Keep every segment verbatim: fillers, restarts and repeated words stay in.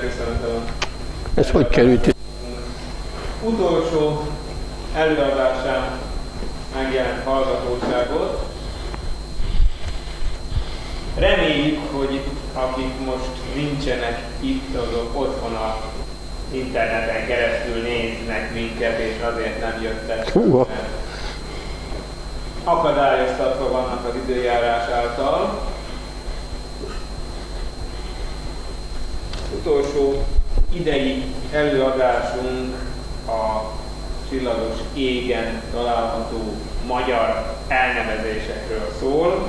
köszöntöm. Ez hogy került? Utolsó előadásán megjelent hallgatóságot. Reméljük, hogy akik most nincsenek itt, azok otthon a interneten keresztül néznek minket, és azért nem jöttek. Húha. Akadályoztatva vannak az időjárás által. Utolsó idei előadásunk a csillagos égen található magyar elnevezésekről szól.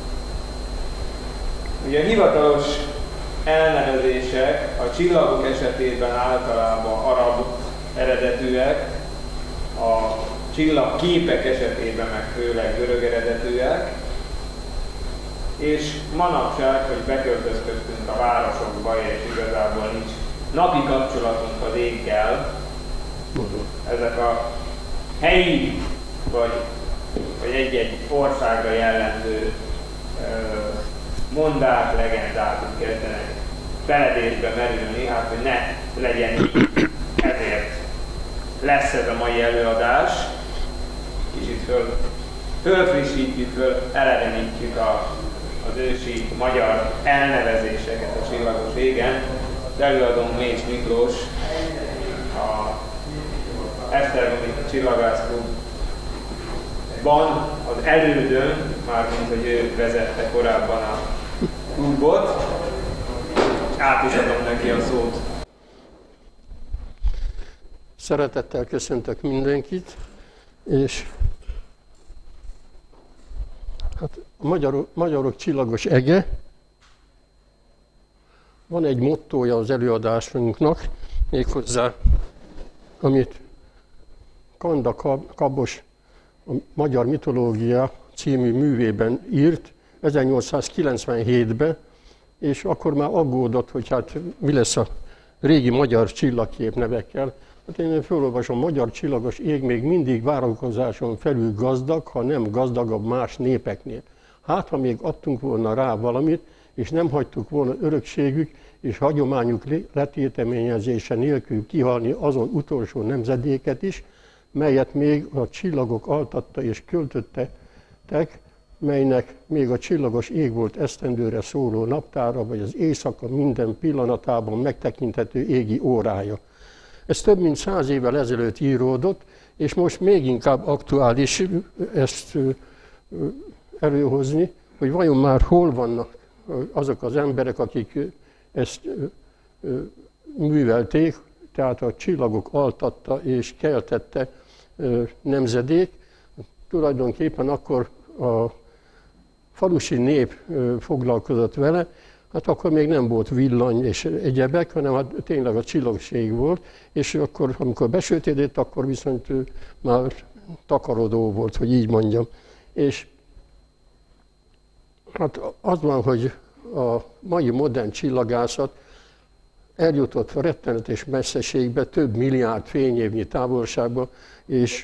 Ugye a hivatalos elnevezések a csillagok esetében általában arab eredetűek, a csillagképek esetében meg főleg görög eredetűek, és manapság, hogy beköltözködtünk a városokba, és igazából nincs napi kapcsolatunk az éggel, ezek a helyi vagy, vagy egy-egy országra jellemző mondák, legendák kezdenek feledésbe merülni, hát hogy ne legyen így, ezért lesz ez a mai előadás. Kicsit föl, fölfrissítjük, föl elevenítjük a, az ősi magyar elnevezéseket a csillagos égen. Az előadónk Mécs Miklós, a Esztergomi Csillagászklubban az elődön, mármint hogy ő vezette korábban a klubot. Át is adom neki a szót. Szeretettel köszöntök mindenkit, és hát a magyarok, magyarok csillagos ege. Van egy mottója az előadásunknak, méghozzá, amit Kanda Kabos a Magyar Mitológia című művében írt ezernyolcszázkilencvenhétben, és akkor már aggódott, hogy hát mi lesz a régi magyar csillagkép nevekkel. Hát én felolvasom, magyar csillagos ég még mindig várakozáson felül gazdag, ha nem gazdagabb más népeknél. Hát, ha még adtunk volna rá valamit, és nem hagytuk volna örökségük és hagyományuk letéteményezése nélkül kihalni azon utolsó nemzedéket is, melyet még a csillagok altatta és költöttek, melynek még a csillagos ég volt esztendőre szóló naptára, vagy az éjszaka minden pillanatában megtekinthető égi órája. Ez több mint száz évvel ezelőtt íródott, és most még inkább aktuális ezt előhozni, hogy vajon már hol vannak azok az emberek, akik ezt művelték, tehát a csillagok altatta és keltette nemzedék. Tulajdonképpen akkor a falusi nép foglalkozott vele, hát akkor még nem volt villany és egyebek, hanem hát tényleg a csillagség volt, és akkor, amikor besötétedett, akkor viszont már takarodó volt, hogy így mondjam. És hát az van, hogy a mai modern csillagászat eljutott a rettenetes messzeségbe, több milliárd fényévnyi távolságba, és,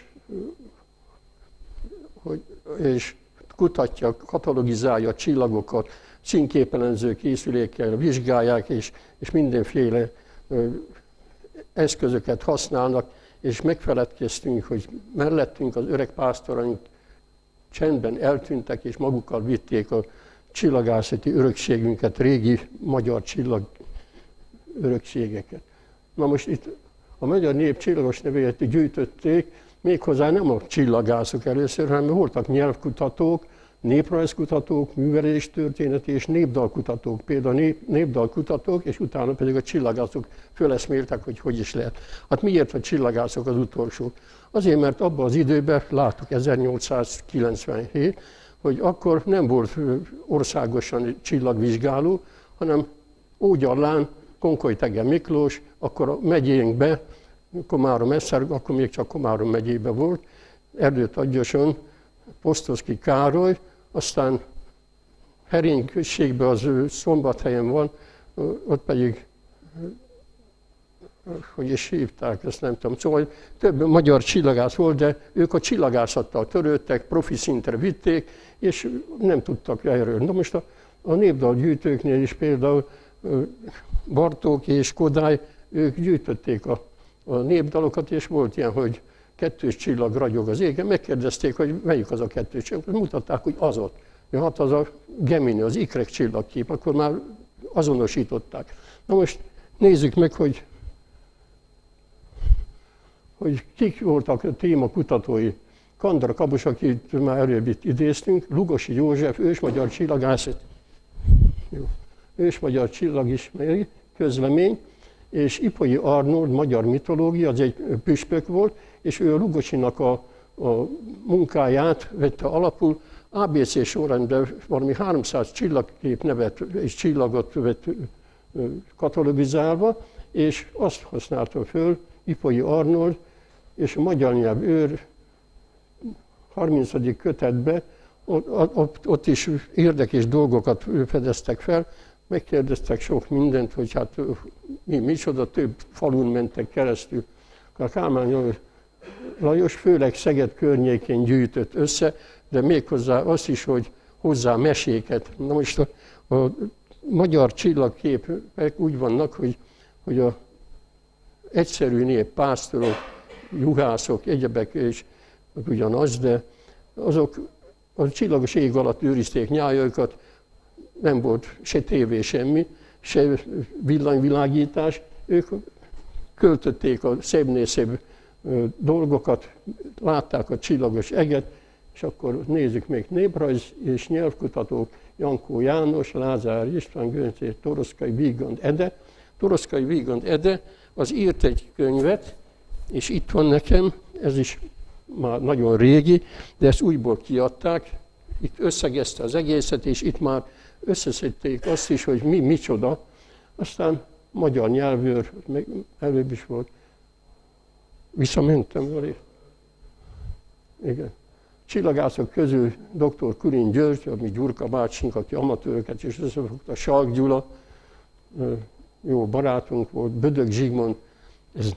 hogy, és kutatja, katalogizálja a csillagokat, színképelemző készülékkel vizsgálják, és, és mindenféle ö, eszközöket használnak, és megfeledkeztünk, hogy mellettünk az öreg pásztoraink csendben eltűntek, és magukkal vitték a csillagászati örökségünket, régi magyar csillag örökségeket. Na most itt a magyar nép csillagos nevét gyűjtötték, méghozzá nem a csillagászok először, hanem voltak nyelvkutatók, néprajzkutatók, műveléstörténeti és népdalkutatók, például nép, népdalkutatók, és utána pedig a csillagászok föleszméltek, hogy hogy is lehet. Hát miért a csillagászok az utolsó? Azért, mert abban az időben, láttuk ezernyolcszázkilencvenhét, hogy akkor nem volt országosan csillagvizsgáló, hanem Ógyarlán Konkoly-Thege Miklós, akkor a megyénkbe, Komárom-Esztergom, akkor még csak Komárom megyében volt, Erdőt-Aggyoson Posztoszky Károly, aztán Herény községben az Szombathelyen van, ott pedig, hogy is hívták, ezt nem tudom. Szóval több magyar csillagász volt, de ők a csillagászattal törődtek, profi szintre vitték, és nem tudtak erről. Na most a, a népdalgyűjtőknél is például Bartók és Kodály, ők gyűjtötték a, a népdalokat, és volt ilyen, hogy kettős csillag ragyog az égen, megkérdezték, hogy melyik az a kettős csillag, mutatták, hogy az ott. Ja, hát az a Gemini, az ikrek csillagkép, akkor már azonosították. Na most nézzük meg, hogy, hogy kik voltak a témakutatói. Kandra Kabus, akit már előbb itt idéztünk, Lugosi József, ősmagyar csillagászat, ősmagyar csillagismeri közlemény, és Ipolyi Arnold, magyar mitológia, az egy püspök volt, és ő a Lugosinak a, a munkáját vette alapul, á bé cé sorrendben valami háromszáz csillagkép nevet és csillagot vett katalogizálva, és azt használta föl Ipolyi Arnold, és a magyar nyelv őr harmincadik kötetben, ott, ott, ott is érdekes dolgokat fedeztek fel, megkérdeztek sok mindent, hogy hát mi, micsoda, több falun mentek keresztül. A Kálmán Lajos főleg Szeged környékén gyűjtött össze, de méghozzá azt is, hogy hozzá meséket. Na most a, a magyar csillagképek úgy vannak, hogy, hogy a egyszerű nép, pásztorok, juhászok, egyebek és ugyanaz, de azok a csillagos ég alatt őrizték nyájaikat, nem volt se tévé, semmi, se villanyvilágítás. Ők költötték a szebbnél szebb dolgokat, látták a csillagos eget, és akkor nézzük még néprajz és nyelvkutatók, Jankó János, Lázár István, Göncé, Toroszkai Vígand Ede. Toroszkai Vígand Ede az írt egy könyvet, és itt van nekem, ez is már nagyon régi, de ezt újból kiadták, itt összegezte az egészet, és itt már összeszedték azt is, hogy mi micsoda, aztán magyar nyelvőr, meg előbb is volt. Visszamentem vele. Igen. Csillagászok közül dr. Kulin György, ami Gyurka bácsink, aki amatőröket is összefogta, Salk Gyula, jó barátunk volt, Bödök Zsigmond, ez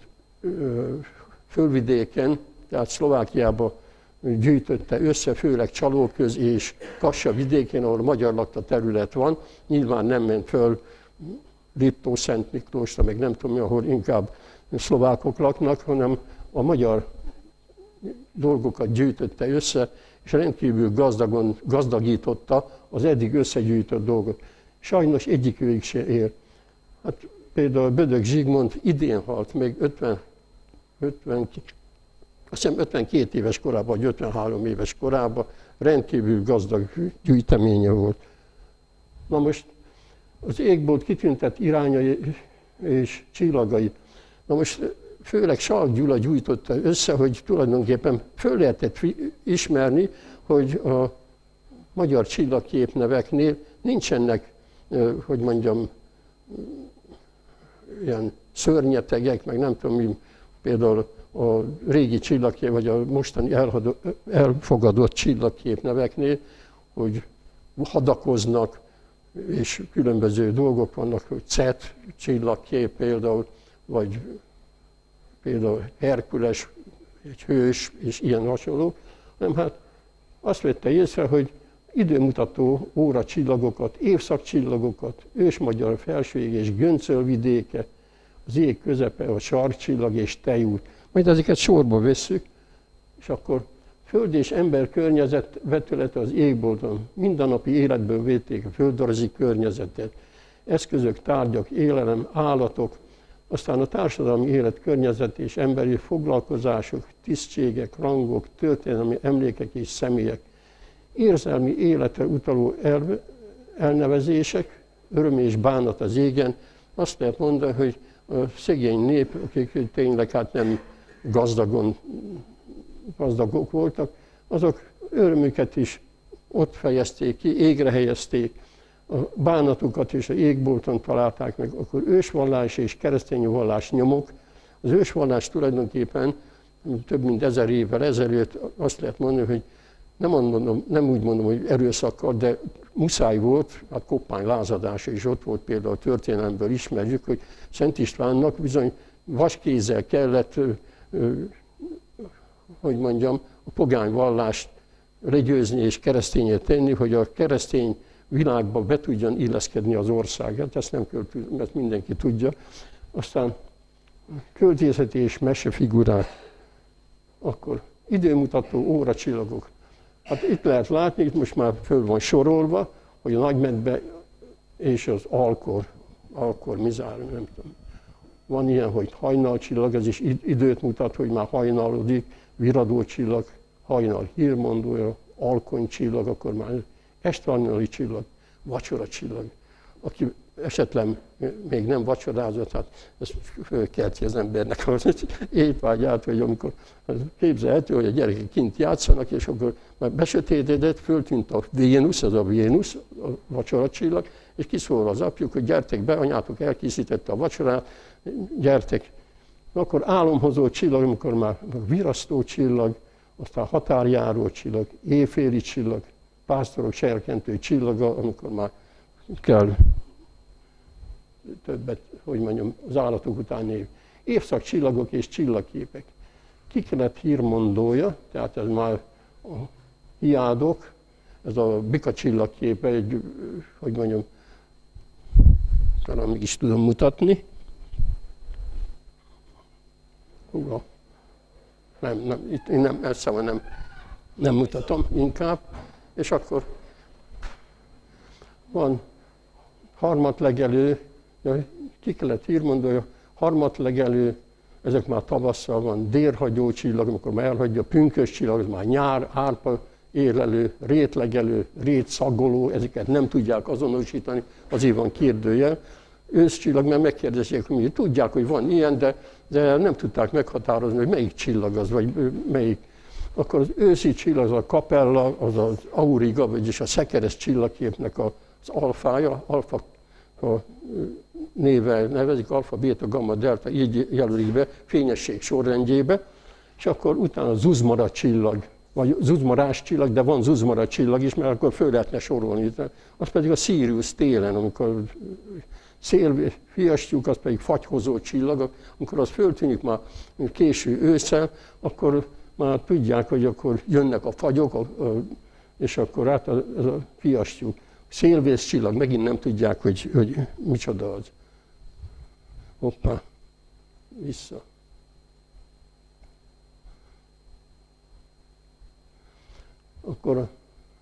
fölvidéken, tehát Szlovákiában gyűjtötte össze, főleg Csalóköz és Kassa vidékén, ahol magyar lakta terület van. Nyilván nem ment föl Liptó, Szent Miklósra, meg nem tudom, ahol inkább szlovákok laknak, hanem a magyar dolgokat gyűjtötte össze, és rendkívül gazdagon, gazdagította az eddig összegyűjtött dolgot. Sajnos egyikőig se ér. Hát például Bödök Zsigmond idén halt meg ötven, ötven, azt hiszem ötvenkét éves korában, vagy ötvenhárom éves korában, rendkívül gazdag gyűjteménye volt. Na most az égbolt kitüntet irányai és csillagai. Na most főleg Salk Gyula gyújtotta össze, hogy tulajdonképpen föl lehetett ismerni, hogy a magyar csillagképneveknél nincsenek, hogy mondjam, ilyen szörnyetegek, meg nem tudom mi, például a régi csillagkép, vagy a mostani elfogadott csillagképneveknél, hogy hadakoznak, és különböző dolgok vannak, hogy Cet csillagkép például, vagy például Herkules, egy hős, és ilyen hasonló, hanem hát azt vette észre, hogy időmutató óracsillagokat, évszakcsillagokat, ősmagyar felsőjég és Göncölvidéke, az ég közepe, a sarkcsillag és tejút. Majd ezeket sorba vesszük, és akkor föld és ember környezet vetülete az égbolton. Mindennapi életből védték a földrajzi környezetet. Eszközök, tárgyak, élelem, állatok, aztán a társadalmi élet környezet és emberi foglalkozások, tisztségek, rangok, történelmi emlékek és személyek. Érzelmi életre utaló el, elnevezések, öröm és bánat az égen. Azt lehet mondani, hogy a szegény nép, akik tényleg hát nem gazdagon, gazdagok voltak, azok örömüket is ott fejezték ki, égre helyezték, a bánatukat is a égbolton találták meg, akkor ősvallás és keresztény vallás nyomok. Az ősvallás tulajdonképpen több mint ezer évvel ezelőtt azt lehet mondani, hogy nem, mondom, nem úgy mondom, hogy erőszakkal, de muszáj volt, hát koppány lázadása is ott volt, például a történelemből ismerjük, hogy Szent Istvánnak bizony vaskézzel kellett, hogy mondjam, a pogány vallást legyőzni és keresztényé tenni, hogy a keresztény világba be tudjon illeszkedni az ország. Hát ezt nem kell, mert mindenki tudja. Aztán költészeti és mesefigurák, akkor időmutató óracsillagok. Hát itt lehet látni, itt most már föl van sorolva, hogy a Nagymedve és az Alkor, Alkor Mizár, nem tudom. Van ilyen, hogy hajnalcsillag, ez is időt mutat, hogy már hajnalodik, viradócsillag, hajnal hírmondója, alkonycsillag, akkor már esthajnali csillag, vacsoracsillag. Aki esetleg még nem vacsorázott, hát ez fölkelti az embernek az étvágyát, hogy amikor képzelhető, hogy a gyerekek kint játszanak, és akkor már besötétedett, föltűnt a Vénusz, ez a Vénusz, a vacsoracsillag, és kiszól az apjuk, hogy gyertek be, anyátok elkészítette a vacsorát, gyertek. Akkor álomhozó csillag, amikor már virasztó csillag, aztán határjáró csillag, éjféli csillag, pásztorok serkentő csillaga, amikor már kell többet, hogy mondjam, az állatok után név. Évszakcsillagok és csillagképek. Kikelet hírmondója, tehát ez már a hiádok, ez a bika csillagképe, egy, hogy mondjam, talán meg is tudom mutatni. Húha. Nem, nem, itt én nem, ezt szóval nem, nem mutatom inkább. És akkor van harmatlegelő, kikelet hírmondója, harmatlegelő, ezek már tavasszal van, délhagyó csillag, amikor már elhagyja, pünkös csillag, ez már nyár, árpa érlelő, rétlegelő, rétszagoló, ezeket nem tudják azonosítani, azért van kérdőjel. Őszcsillag, mert megkérdezik, hogy tudják, hogy van ilyen, de, de nem tudták meghatározni, hogy melyik csillag az, vagy melyik. Akkor az őszi csillag, az a Capella, az az Auriga, vagyis a szekeres csillagképnek az alfája, alfa a névvel nevezik, alfa, beta, gamma, delta, így jelölik be, fényesség sorrendjébe, és akkor utána zuzmara csillag, vagy zuzmarás csillag, de van zuzmara csillag is, mert akkor föl lehetne sorolni. Az pedig a Sirius télen, amikor szél, fiastyúk, az pedig fagyhozó csillag, amikor az föltűnik már késő ősszel, akkor már tudják, hogy akkor jönnek a fagyok, és akkor hát ez a fiastyúk. Szélvész csillag, megint nem tudják, hogy, hogy micsoda az. Hoppá, vissza. Akkor a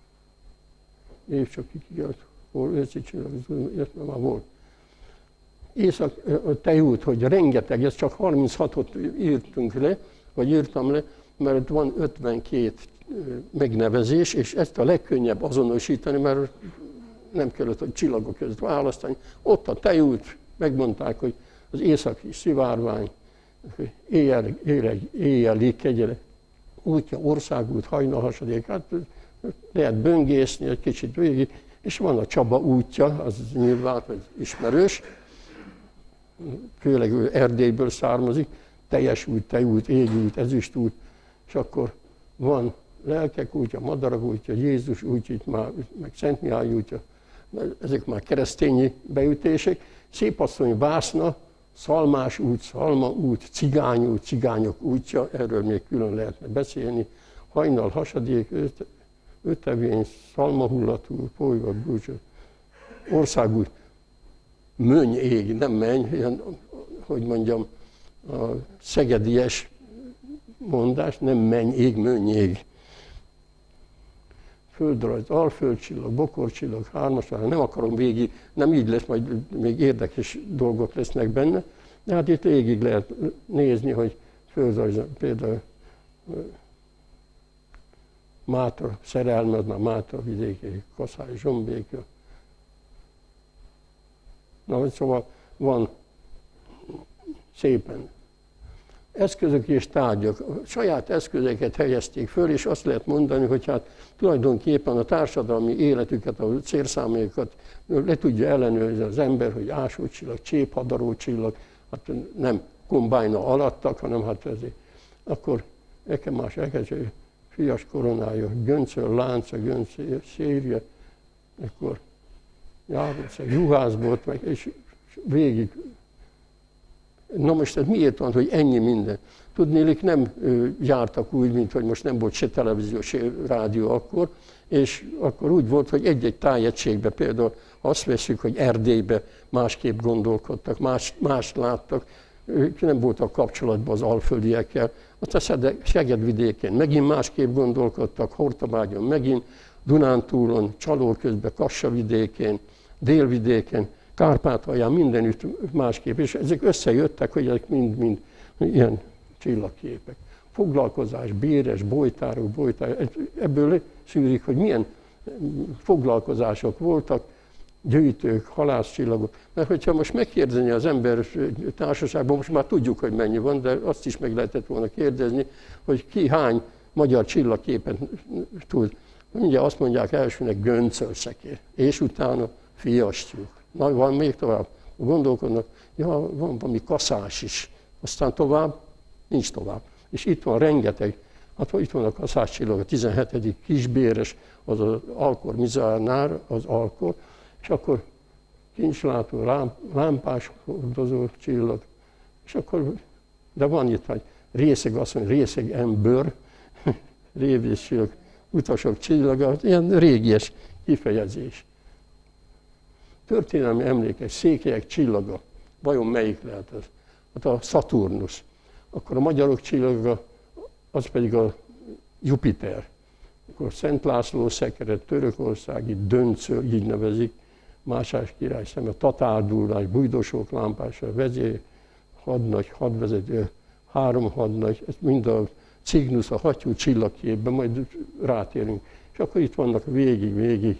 év csak kikigelt, hol őszi csillag, ez már volt. Észak, a tejút, hogy rengeteg, ez csak harminchatot írtunk le, vagy írtam le, mert van ötvenkét megnevezés, és ezt a legkönnyebb azonosítani, mert nem kellett, hogy csillagok között választani. Ott a tejút, megmondták, hogy az északi szivárvány, éjjel, éjjel, éjjeli kegyele, útja, országút, hajnalhasadék, hát lehet böngészni egy kicsit végig, és van a Csaba útja, az nyilván, hogy ismerős, főleg ő Erdélyből származik, teljes út, tejút, égút, ezüstút, és akkor van Lelkek útja, Madarak útja, Jézus útja, már, meg Szent Mihály útja, ezek már keresztényi beütések. Szépasszony Vászna, Szalmás út, Szalma út, Cigány út, Cigányok útja, erről még külön lehetne beszélni. Hajnal hasadék, Ötevény, Szalmahullatú, Polyva, Búcsú, Országút, Mönny ég, nem menny, ilyen, hogy mondjam, a szegedies mondás, nem menny ég, mönny ég. Földrajz, alföldcsillag, bokorcsillag, hármas, nem akarom végig, nem így lesz, majd még érdekes dolgok lesznek benne, de hát itt végig lehet nézni, hogy földrajz, például Mátra, szerelme, az már Mátra vidéki, Kaszály, Zsombékja. Na, szóval van szépen. Eszközök és tárgyak. A saját eszközöket helyezték föl, és azt lehet mondani, hogy hát tulajdonképpen a társadalmi életüket, a célszámaikat le tudja ellenőrizni az ember, hogy ásócsillag, cséphadarócsillag, hát nem kombájna alattak, hanem hát ezért. Akkor eke más, eke fias koronája, göncöl, lánca, göncöl, szérje, akkor Járuca, juhászbot, meg, és végig Na most ez miért van, hogy ennyi minden? Tudnélik, nem jártak úgy, mint hogy most nem volt se televízió, se rádió akkor, és akkor úgy volt, hogy egy-egy tájegységben például azt veszük, hogy Erdélyben másképp gondolkodtak, más, mást láttak, ők nem voltak kapcsolatban az alföldiekkel. Aztán Szegedvidékén megint másképp gondolkodtak, Hortobágyon megint, Dunántúlon, Csalóközben, Kassavidékén, Délvidéken, Kárpátalján mindenütt másképp, és ezek összejöttek, hogy ezek mind-mind ilyen csillagképek. Foglalkozás, béres, bolytárok, bolytárok, ebből szűrik, hogy milyen foglalkozások voltak, gyűjtők, halászcsillagok. Mert hogyha most megkérdezni az ember társaságban, most már tudjuk, hogy mennyi van, de azt is meg lehetett volna kérdezni, hogy ki hány magyar csillagképet tud. Mindjárt azt mondják elsőnek göncölszekér, és utána fiastyúk. Na, van még tovább? Gondolkodnak, ja, van valami kaszás is. Aztán tovább, nincs tovább. És itt van rengeteg, hát itt van a kaszás csillag, a tizenhetedik kisbéres, az az Alkor Mizánár, az Alkor, és akkor kincslátó, lámpás hordozó csillag, és akkor, de van itt, hogy részeg, azt mondja, részeg ember, révés csillag, utasok csillaga, ilyen régies kifejezés. Történelmi emlékes, székelyek csillaga, vajon melyik lehet ez? Hát a Szaturnusz. Akkor a magyarok csillaga, az pedig a Jupiter. Akkor Szent László szekeret, törökországi döncő, így nevezik, Mátyás király szeme, Tatárdúrás, Bújdosók lámpása, vezér, hadnagy, hadvezető, három hadnagy, ez mind a Cygnus, a hattyú csillagképben, majd rátérünk. És akkor itt vannak végig-végig.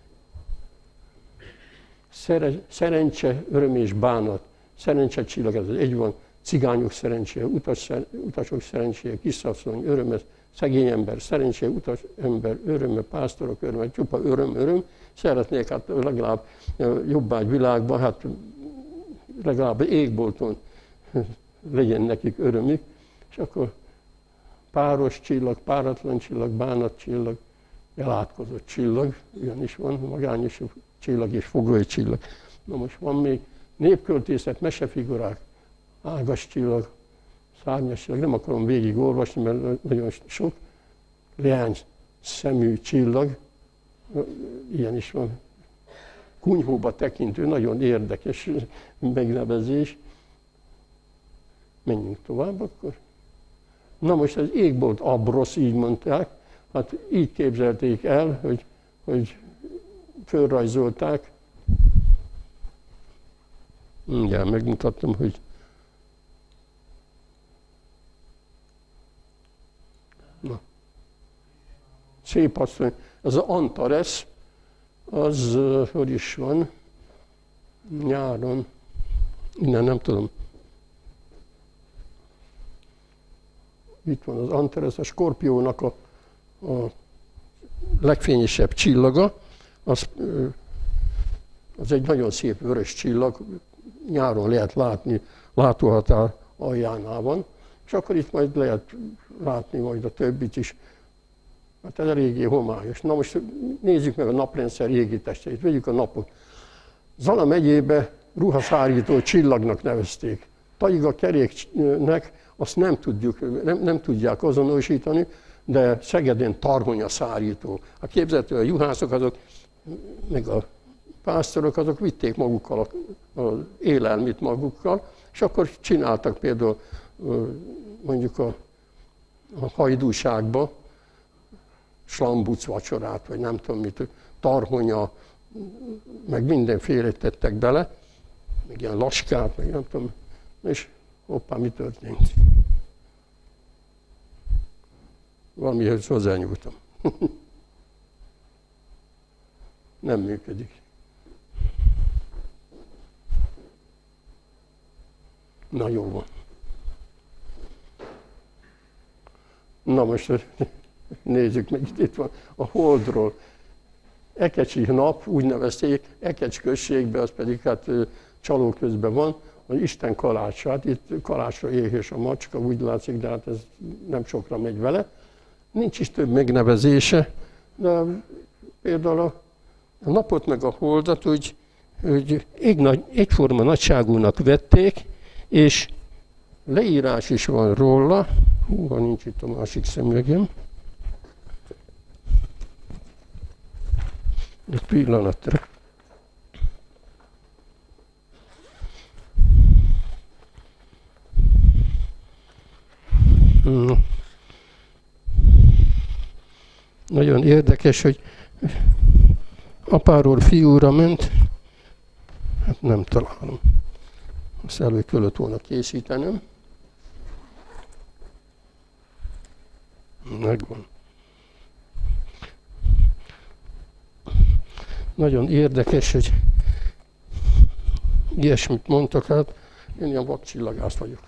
Szerencse, öröm és bánat. Szerencse csillag, ez egy van. Cigányok szerencséje, utas, utasok szerencséje, kisasszony, öröme, szegény ember szerencséje, utas ember öröme, pásztorok öröme, csupa öröm, öröm. Szeretnék hát legalább jobbágy világban, hát legalább égbolton legyen nekik örömük. És akkor páros csillag, páratlan csillag, bánat csillag, elátkozott csillag, ilyen is van, magányos csillag és fogoly csillag. Na most van még népköltészet, mesefigurák, ágas csillag, szárnyas csillag, nem akarom végig olvasni, mert nagyon sok, leány szemű csillag, ilyen is van. Kunyhóba tekintő, nagyon érdekes megnevezés. Menjünk tovább akkor. Na most az égbolt Abrosz, így mondták, hát így képzelték el, hogy, hogy fölrajzolták. Mindjárt megmutattam, hogy na. Szép asszony, ez az Antares, az hogy is van, nyáron, innen nem tudom. Itt van az Antares, a Skorpiónak a, a legfényesebb csillaga, az, az egy nagyon szép vörös csillag, nyáron lehet látni, látóhatár aljánál van, és akkor itt majd lehet látni majd a többit is. Hát ez eléggé homályos. Na most nézzük meg a naprendszer égitesteit, vegyük a napot. Zala megyébe ruhaszárító csillagnak nevezték. Taiga keréknek azt nem, tudjuk, nem, nem tudják azonosítani, de Szegeden tarhonya szárító. A képzelhető a juhászok azok, meg a pásztorok azok vitték magukkal az élelmit magukkal, és akkor csináltak például mondjuk a, a hajdúságba slambuc vacsorát, vagy nem tudom mit, tarhonya, meg mindenféle tettek bele, meg ilyen laskát, meg nem tudom, és hoppá, mi történt? Valamihez hozzányúltam. Nem működik. Na jó van. Na most nézzük meg, itt van a Holdról. Ekecsi nap, úgy nevezték, Ekecs községben, az pedig hát Csalóközben van, az Isten kalácsát, itt kalácsra éhés a macska, úgy látszik, de hát ez nem sokra megy vele. Nincs is több megnevezése, de például a napot meg a holdat úgy, úgy egyforma nagyságúnak vették, És leírás is van róla, hú, van nincs itt a másik szemüvegem. Egy pillanatra. Hmm. Nagyon érdekes, hogy apáról fiúra ment, hát nem találom. Azt elő kellett volna készítenem. Megvan. Nagyon érdekes, hogy ilyesmit mondtak, hát én ilyen vakcsillagász vagyok.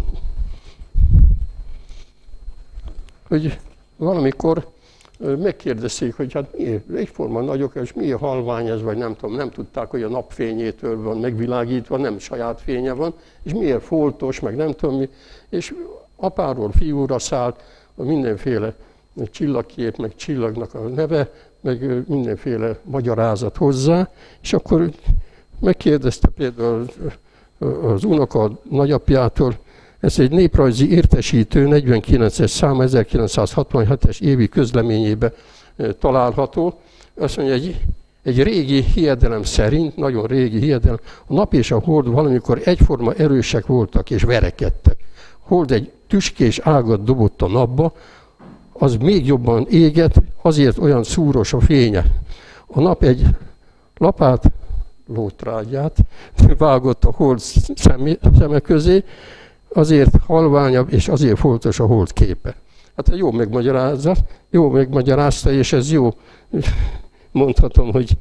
Hogy valamikor megkérdezték, hogy hát miért egyforma nagyok, és miért halvány ez, vagy nem tudom, nem tudták, hogy a napfényétől van megvilágítva, nem saját fénye van, és miért foltos, meg nem tudom mi, és apáról fiúra szállt mindenféle csillagkép, meg csillagnak a neve, meg mindenféle magyarázat hozzá, és akkor megkérdezte például az unoka nagyapjától, ez egy néprajzi értesítő, negyvenkilences szám, ezerkilencszázhatvanhetes évi közleményében található. Azt mondja, egy, egy régi hiedelem szerint, nagyon régi hiedelem, a nap és a hold valamikor egyforma erősek voltak és verekedtek. Hold egy tüskés ágat dobott a napba, az még jobban égett, azért olyan szúros a fénye. A nap egy lapát, lótrágyát vágott a hold szeme közé, azért halványabb és azért foltos a hold képe. Hát jó megmagyarázza, jó megmagyarázta, és ez jó, mondhatom, hogy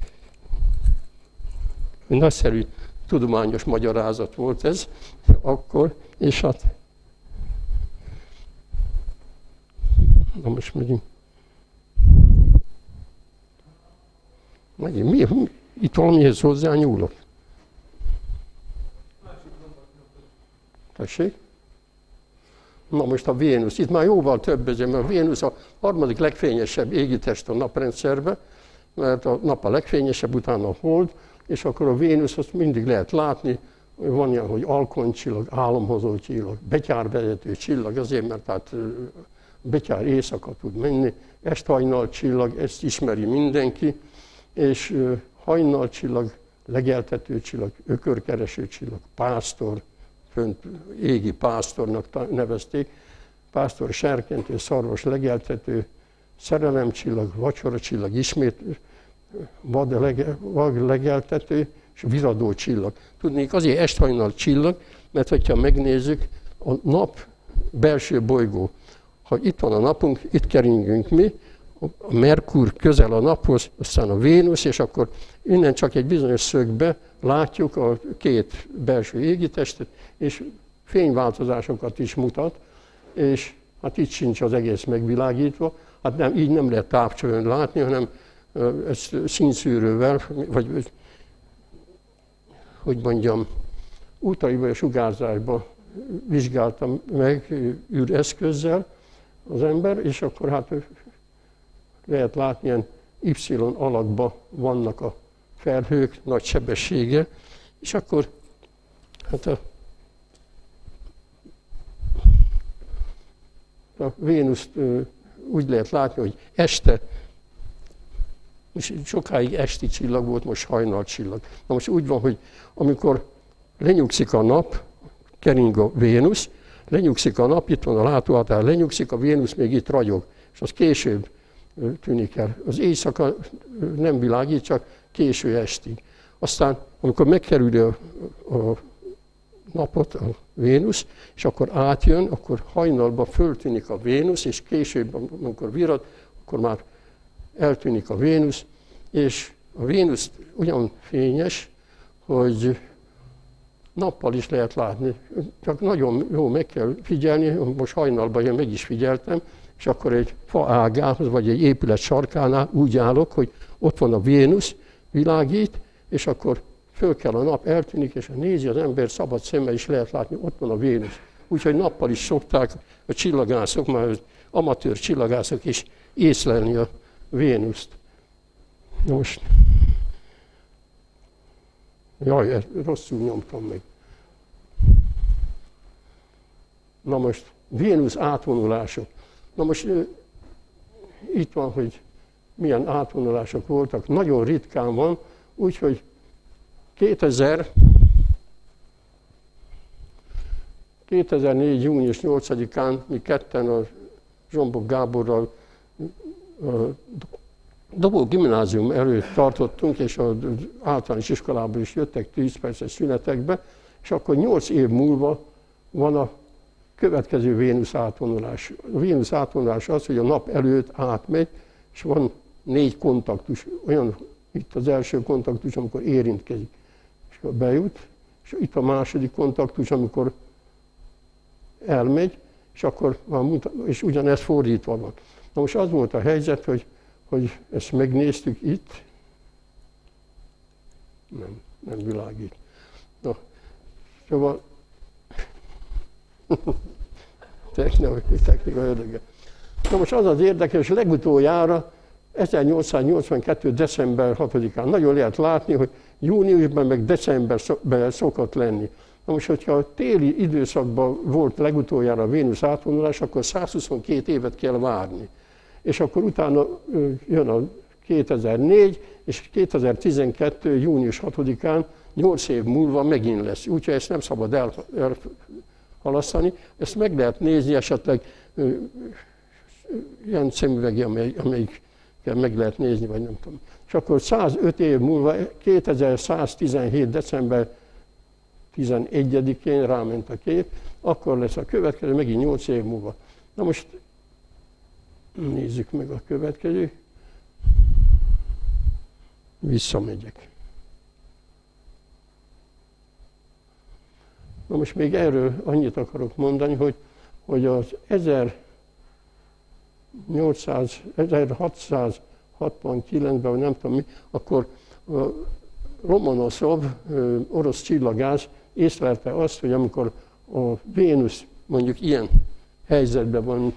nagyszerű tudományos magyarázat volt ez akkor, és hát na most megyünk. Megint, mi, mi? Itt valamihez hozzányúlok. Tessék? Na most a Vénusz, itt már jóval több ezen, mert a Vénusz a harmadik legfényesebb égitest a naprendszerben, mert a nap a legfényesebb, utána a hold, és akkor a Vénusz azt mindig lehet látni, van ilyen, hogy alkonycsillag, álomhozó csillag, betyárvezető csillag, azért, mert tehát betyár éjszaka tud menni, est-hajnal csillag, ezt ismeri mindenki, és hajnal csillag, legeltető csillag, ökörkereső csillag, pásztor, fönt égi pásztornak nevezték, pásztor, serkentő, szarvas, legeltető, szerelemcsillag, vacsoracsillag, ismét vad, lege, vad legeltető, és viradó csillag. Tudnék, azért est-hajnal csillag, mert hogyha megnézzük, a nap belső bolygó. Ha itt van a napunk, itt keringünk mi, a Merkur közel a naphoz, aztán a Vénusz, és akkor innen csak egy bizonyos szögbe látjuk a két belső égitestet, és fényváltozásokat is mutat, és hát itt sincs az egész megvilágítva, hát nem, így nem lehet távcsövön látni, hanem ezt színszűrővel, vagy hogy mondjam, ultraviolet sugárzásban vizsgáltam meg űreszközzel az ember, és akkor hát lehet látni, ilyen Y alakban vannak a felhők, nagy sebessége, és akkor hát a, a Vénuszt úgy lehet látni, hogy este, és sokáig esti csillag volt, most hajnal csillag. Na most úgy van, hogy amikor lenyugszik a nap, kering a Vénusz, lenyugszik a nap, itt van a látóhatár, lenyugszik, a Vénusz még itt ragyog, és az később tűnik el. Az éjszaka nem világít, csak késő estig. Aztán, amikor megkerüli a, a napot, a Vénusz, és akkor átjön, akkor hajnalban föltűnik a Vénusz, és később, amikor virad, akkor már eltűnik a Vénusz, és a Vénusz olyan fényes, hogy nappal is lehet látni. Csak nagyon jó meg kell figyelni, most hajnalban én meg is figyeltem, és akkor egy fa ágához, vagy egy épület sarkánál úgy állok, hogy ott van a Vénusz, világít, és akkor föl kell a nap, eltűnik, és ha nézi az ember, szabad szemmel is lehet látni, ott van a Vénusz. Úgyhogy nappal is szokták a csillagászok, már az amatőr csillagászok is észlelni a Vénuszt. Most, jaj, rosszul nyomtam meg. Na most Vénusz átvonulások. Na most itt van, hogy milyen átvonulások voltak. Nagyon ritkán van, úgyhogy kétezer-négy. június nyolcadikán mi ketten a Zsombor Gáborral a Dobó gimnázium előtt tartottunk, és az általános iskolából is jöttek tíz perces szünetekbe, és akkor nyolc év múlva van a következő Vénusz átvonulás. A Vénusz átvonulás az, hogy a nap előtt átmegy, és van négy kontaktus, olyan itt az első kontaktus, amikor érintkezik, és akkor bejut, és itt a második kontaktus, amikor elmegy, és akkor van, és ugyanez fordítva van. Na most az volt a helyzet, hogy, hogy ezt megnéztük itt, nem, nem világít. Na, szóval technika, technika ördöge. Na most az az érdekes, legutoljára ezernyolcszáznyolcvankettő. december hatodikán nagyon lehet látni, hogy júniusban meg decemberben szokott lenni. Na most, hogyha a téli időszakban volt legutoljára a Vénusz átvonulás, akkor százhuszonkettő évet kell várni. És akkor utána jön a kétezer-négy, és kétezer-tizenkettő. június hatodikán, nyolc év múlva megint lesz. Úgyhogy ezt nem szabad elhalasztani. Ezt meg lehet nézni esetleg ilyen szemüvegi, amely, amelyik meg lehet nézni, vagy nem tudom. És akkor százöt év múlva, kétezer-száztizenhét. december tizenegyedikén ráment a kép, akkor lesz a következő, megint nyolc év múlva. Na most nézzük meg a következő. Visszamegyek. Na most még erről annyit akarok mondani, hogy, hogy az ezernyolcszáz-ezerhatszázhatvankilencben, vagy nem tudom mi, akkor Lomonoszov, orosz csillagász észlelte azt, hogy amikor a Vénusz mondjuk ilyen helyzetben van,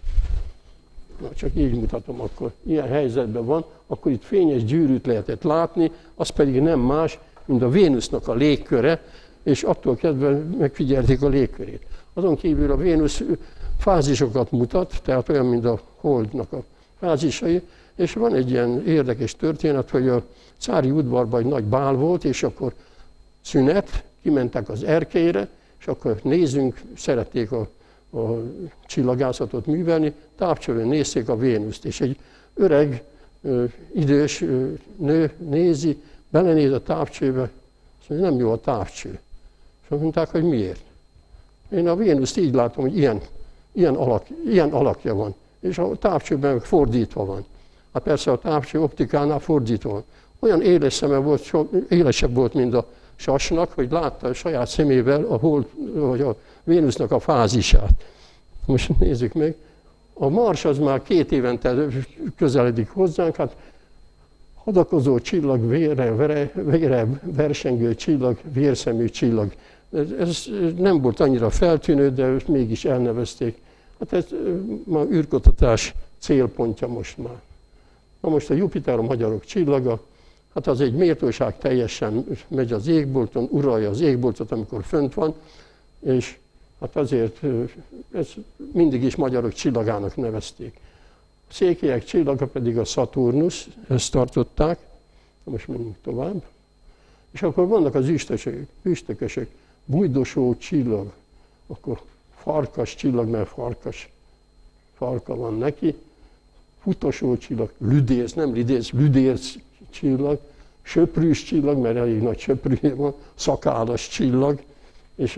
na csak így mutatom akkor, ilyen helyzetben van, akkor itt fényes gyűrűt lehetett látni, az pedig nem más, mint a Vénusznak a légköre, és attól kezdve megfigyelték a légkörét. Azon kívül a Vénusz fázisokat mutat, tehát olyan, mint a Holdnak a fázisai, és van egy ilyen érdekes történet, hogy a cári udvarban egy nagy bál volt, és akkor szünet, kimentek az erkélyre, és akkor nézzünk, szerették a, a csillagászatot művelni, távcsövön nézték a Vénuszt, és egy öreg, ö, idős ö, nő nézi, belenéz a távcsőbe, azt mondja, nem jó a távcső. És azt mondták, hogy miért? Én a Vénuszt így látom, hogy ilyen, ilyen, alak, ilyen alakja van, és a távcsőben fordítva van. Hát persze a távcső optikánál fordítva van. Olyan éles szeme volt, so, élesebb volt, mint a sasnak, hogy látta a saját szemével a, hold, vagy a Vénusznak a fázisát. Most nézzük meg. A Mars az már két évente közeledik hozzánk, hát hadakozó csillag, vére, vére, vére versengő csillag, vérszemű csillag. Ez, ez nem volt annyira feltűnő, de mégis elnevezték. Hát ez már űrkutatás célpontja most már. Na most a Jupiter a magyarok csillaga, hát az egy méltóság, teljesen megy az égbolton, uralja az égboltot, amikor fönt van, és hát azért ezt mindig is magyarok csillagának nevezték. A székelyek csillaga pedig a Szaturnusz, ezt tartották, most menjünk tovább. És akkor vannak az üstökösök, üstökösök, bujdosó csillag, akkor farkas csillag, mert farkas farka van neki, futosó csillag, lüdész, nem lidész, lüdész csillag, söprűs csillag, mert elég nagy söprűje van, szakállas csillag, és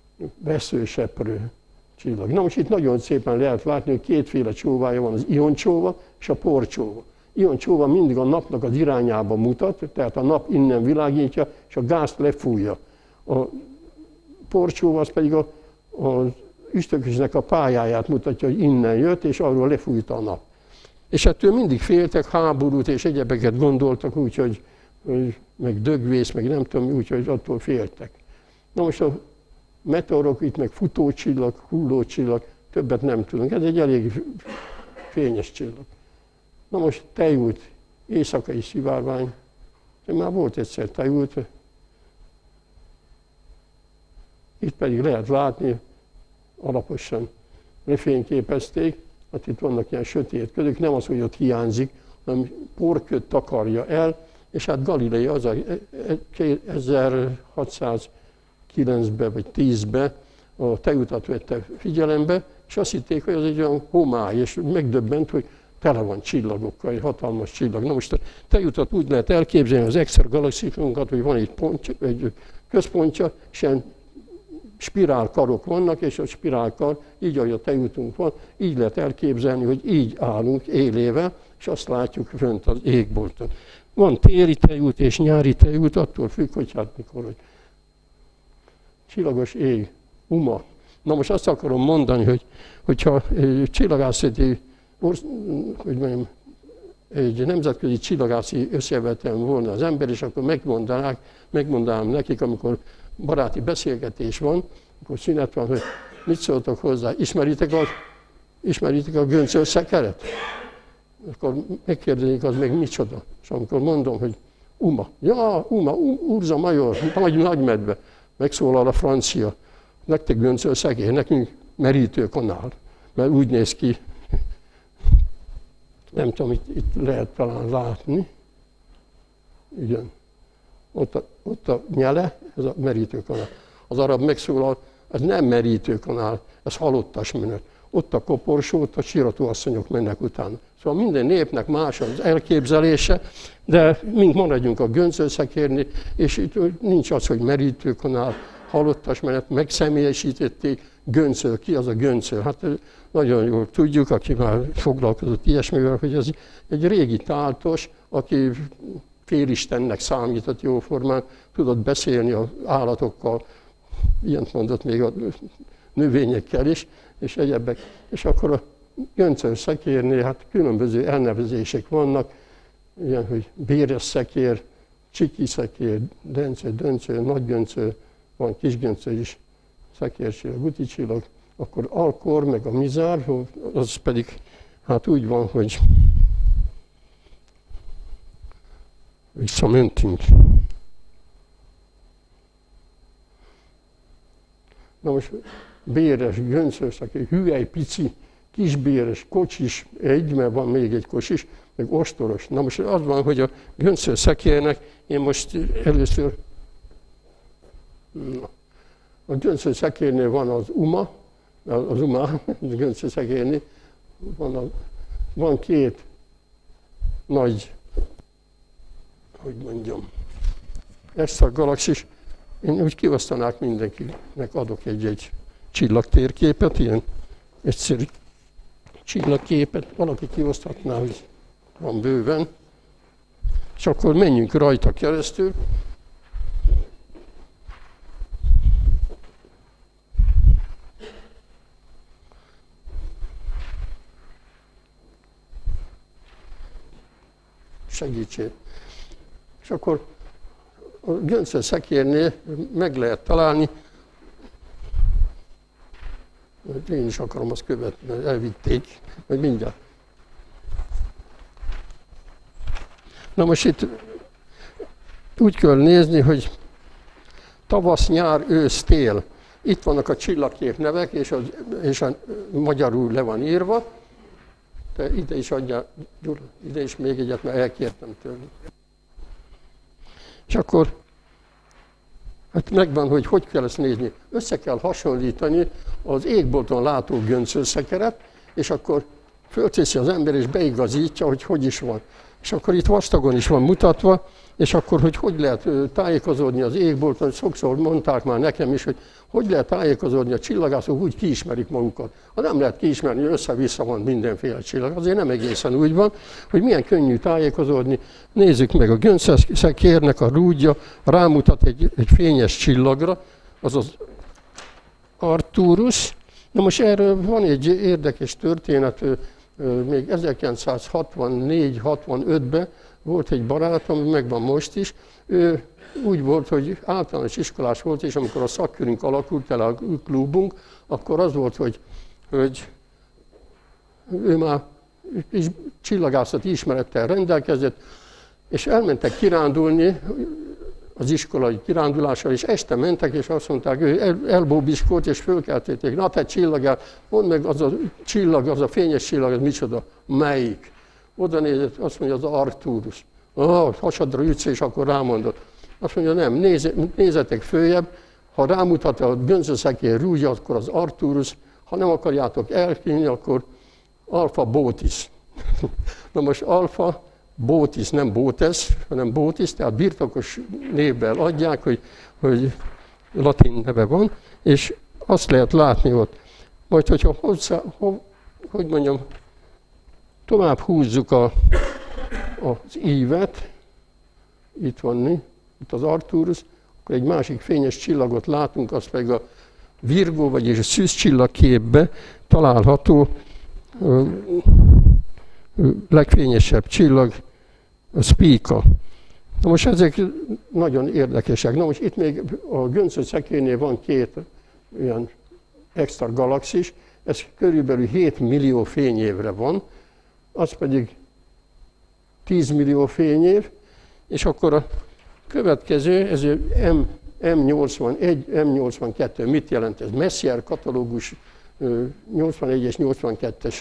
veszőseprő csillag. Na most itt nagyon szépen lehet látni, hogy kétféle csóvája van, az ioncsóva és a porcsóva. Ioncsóva mindig a napnak az irányába mutat, tehát a nap innen világítja, és a gázt lefújja. A porcsóva az pedig a, az üstökösnek a pályáját mutatja, hogy innen jött, és arról lefújta a nap. És ettől mindig féltek, háborút és egyebeket gondoltak, úgyhogy meg dögvész, meg nem tudom, úgyhogy attól féltek. Na most a meteorok, itt meg futócsillag, hullócsillag, többet nem tudunk. Ez egy elég fényes csillag. Na most Tejút, éjszakai szivárvány. Már volt egyszer Tejút. Itt pedig lehet látni, alaposan lefényképezték. Hát itt vannak ilyen sötét közök, nem az, hogy ott hiányzik, hanem porköd takarja el, és hát Galilei az a ezerhatszázkilencben vagy tízben a tejutat vette figyelembe, és azt hitték, hogy az egy olyan homály, és megdöbbent, hogy tele van csillagokkal, egy hatalmas csillag. Na most a tejutat úgy lehet elképzelni, az extragalaxisunkat, hogy van egy, pontja, egy központja, és ilyen spirálkarok vannak, és a spirálkar, így ahogy a tejutunk van, így lehet elképzelni, hogy így állunk élével, és azt látjuk fönt az égbolton. Van téli tejút és nyári tejút, attól függ, hogy hát mikor, hogy csillagos ég, uma. Na most azt akarom mondani, hogy hogyha csillagászati, hogy mondjam, egy nemzetközi csillagászi összejövetelem volna az ember, és akkor megmondanák, megmondanám nekik, amikor baráti beszélgetés van, akkor szünet van, hogy mit szóltok hozzá. Ismeritek a, ismeritek a göncölszekeret? Akkor megkérdezik, az még micsoda. És amikor mondom, hogy uma. Ja, uma, Urza Major, nagy, nagy medve. Megszólal a francia. Nektek göncölszekér, nekünk merítőkanál. Mert úgy néz ki, nem tudom, itt, itt lehet talán látni. Igen. Ott a, ott a nyele, ez a merítőkanál. Az arab megszólal, ez nem merítőkanál, ez halottas menet. Ott a koporsó, ott a sírató asszonyok mennek utána. Szóval minden népnek más az elképzelése, de mink maradjunk a göncölszekérnél, és itt nincs az, hogy merítőkanál, halottas menet, megszemélyesítették, göncöl. Ki az a göncöl? Hát nagyon jól tudjuk, aki már foglalkozott ilyesmivel, hogy ez egy régi táltos, aki félistennek számított jóformán, tudott beszélni az állatokkal, ilyent mondott még a növényekkel is, és egyebek. És akkor a göncölszekérnél hát különböző elnevezések vannak, ilyen, hogy béres szekér, csiki szekér, dencő, döncő, nagy göncő, van kis göncő is, szekércsillag, úti csillag, akkor alkor, meg a mizár, az pedig hát úgy van, hogy visszamentünk. Na most béres, göncös, aki hüvely, pici, kisbéres, kocsis, egy, mert van még egy kocsis, meg ostoros. Na most az van, hogy a göncös szekérnek, én most először, na, a göncös szekérnél van az uma, az uma, a göncös szekérnél van, a, van két nagy, hogy mondjam, ezt a galaxis, én úgy kiosztanák mindenkinek, adok egy-egy csillagtérképet, ilyen egyszerű csillagképet, valaki kioszthatná, hogy van bőven, és akkor menjünk rajta keresztül. Segítség. És akkor a göncös szekérnél meg lehet találni, én is akarom azt követni, mert elvitték, majd mindjárt. Na most itt úgy kell nézni, hogy tavasz, nyár, ősz, tél. Itt vannak a csillagkép nevek, és, az, és a magyarul le van írva. De ide is adja, Gyula, ide is még egyet, mert elkértem tőle. És akkor hát megvan, hogy hogy kell ezt nézni. Össze kell hasonlítani az égbolton látó göncölszekeret, és akkor fölteszi az ember, és beigazítja, hogy hogy is van. És akkor itt vastagon is van mutatva, és akkor, hogy hogy lehet tájékozódni az égbolton, sokszor mondták már nekem is, hogy hogy lehet tájékozódni a csillagászok, úgy kiismerik magukat. Ha nem lehet kiismerni, össze-vissza van mindenféle csillag, azért nem egészen úgy van, hogy milyen könnyű tájékozódni. Nézzük meg, a göncölszekérnek a rúdja rámutat egy, egy fényes csillagra, azaz Arcturus. Na most erről van egy érdekes történet, még ezerkilencszázhatvannégy hatvanötben volt egy barátom, megvan most is, ő úgy volt, hogy általános iskolás volt, és amikor a szakkörünk alakult el, a klubunk, akkor az volt, hogy, hogy ő már is csillagászati ismerettel rendelkezett, és elmentek kirándulni az iskolai kirándulással, és este mentek, és azt mondták, hogy el, elbóbiskolt, és fölkeltették. Na te csillagál, mondd meg, az a csillag, az a fényes csillag, az micsoda? Melyik? Oda nézett, azt mondja, az Arcturus. Ah, hasadra ütsz, és akkor rámondott. Azt mondja, nem, nézze, nézzetek följebb, ha rámutat a göncöszekér rúgya, akkor az Arcturus, ha nem akarjátok elkínni, akkor Alpha Botis. Na most Alpha Botis, nem Botes, hanem Botis, tehát birtokos névvel adják, hogy, hogy latin neve van, és azt lehet látni ott. Majd, hogyha hozzá, ho, hogy mondjam, tovább húzzuk a, az ívet, itt van, itt az Arcturus, akkor egy másik fényes csillagot látunk, azt meg a Virgo, vagyis a szűz csillagképbe található ö, ö, legfényesebb csillag, a Spica. Na most ezek nagyon érdekesek. Na most itt még a göncös szekélynél van két ilyen extra galaxis, ez körülbelül hét millió fényévre van, az pedig tíz millió fényév, és akkor a következő, ez M, M nyolcvanegy, M nyolcvankettő, mit jelent ez? Messier katalógus nyolcvanegyes, nyolcvankettes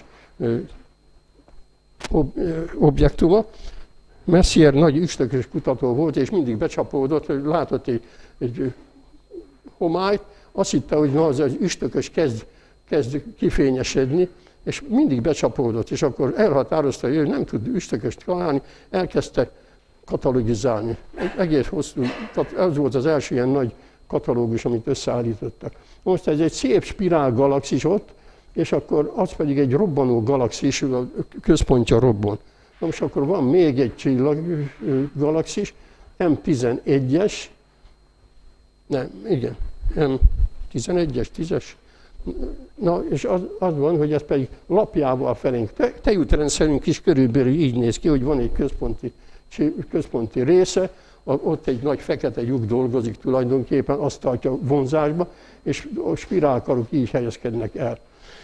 ob, objektuma. Messier nagy üstökös kutató volt, és mindig becsapódott, hogy látott egy, egy homályt, azt hitte, hogy na, az, az üstökös kezd, kezd kifényesedni, és mindig becsapódott, és akkor elhatározta, hogy ő nem tud üstököst találni, elkezdte katalogizálni. Egész hosszú, ez volt az első ilyen nagy katalógus, amit összeállítottak. Most ez egy szép spirál galaxis ott, és akkor az pedig egy robbanó galaxis, a központja robban. Na most akkor van még egy csillag galaxis, M tizenegyes, nem, igen, M tizenegyes, tízes, na és az, az van, hogy ez pedig lapjával felénk. Te, tejútrendszerünk is körülbelül így néz ki, hogy van egy központi, központi része, ott egy nagy fekete lyuk dolgozik tulajdonképpen, azt tartja vonzásba, és a spirálkarok így helyezkednek el.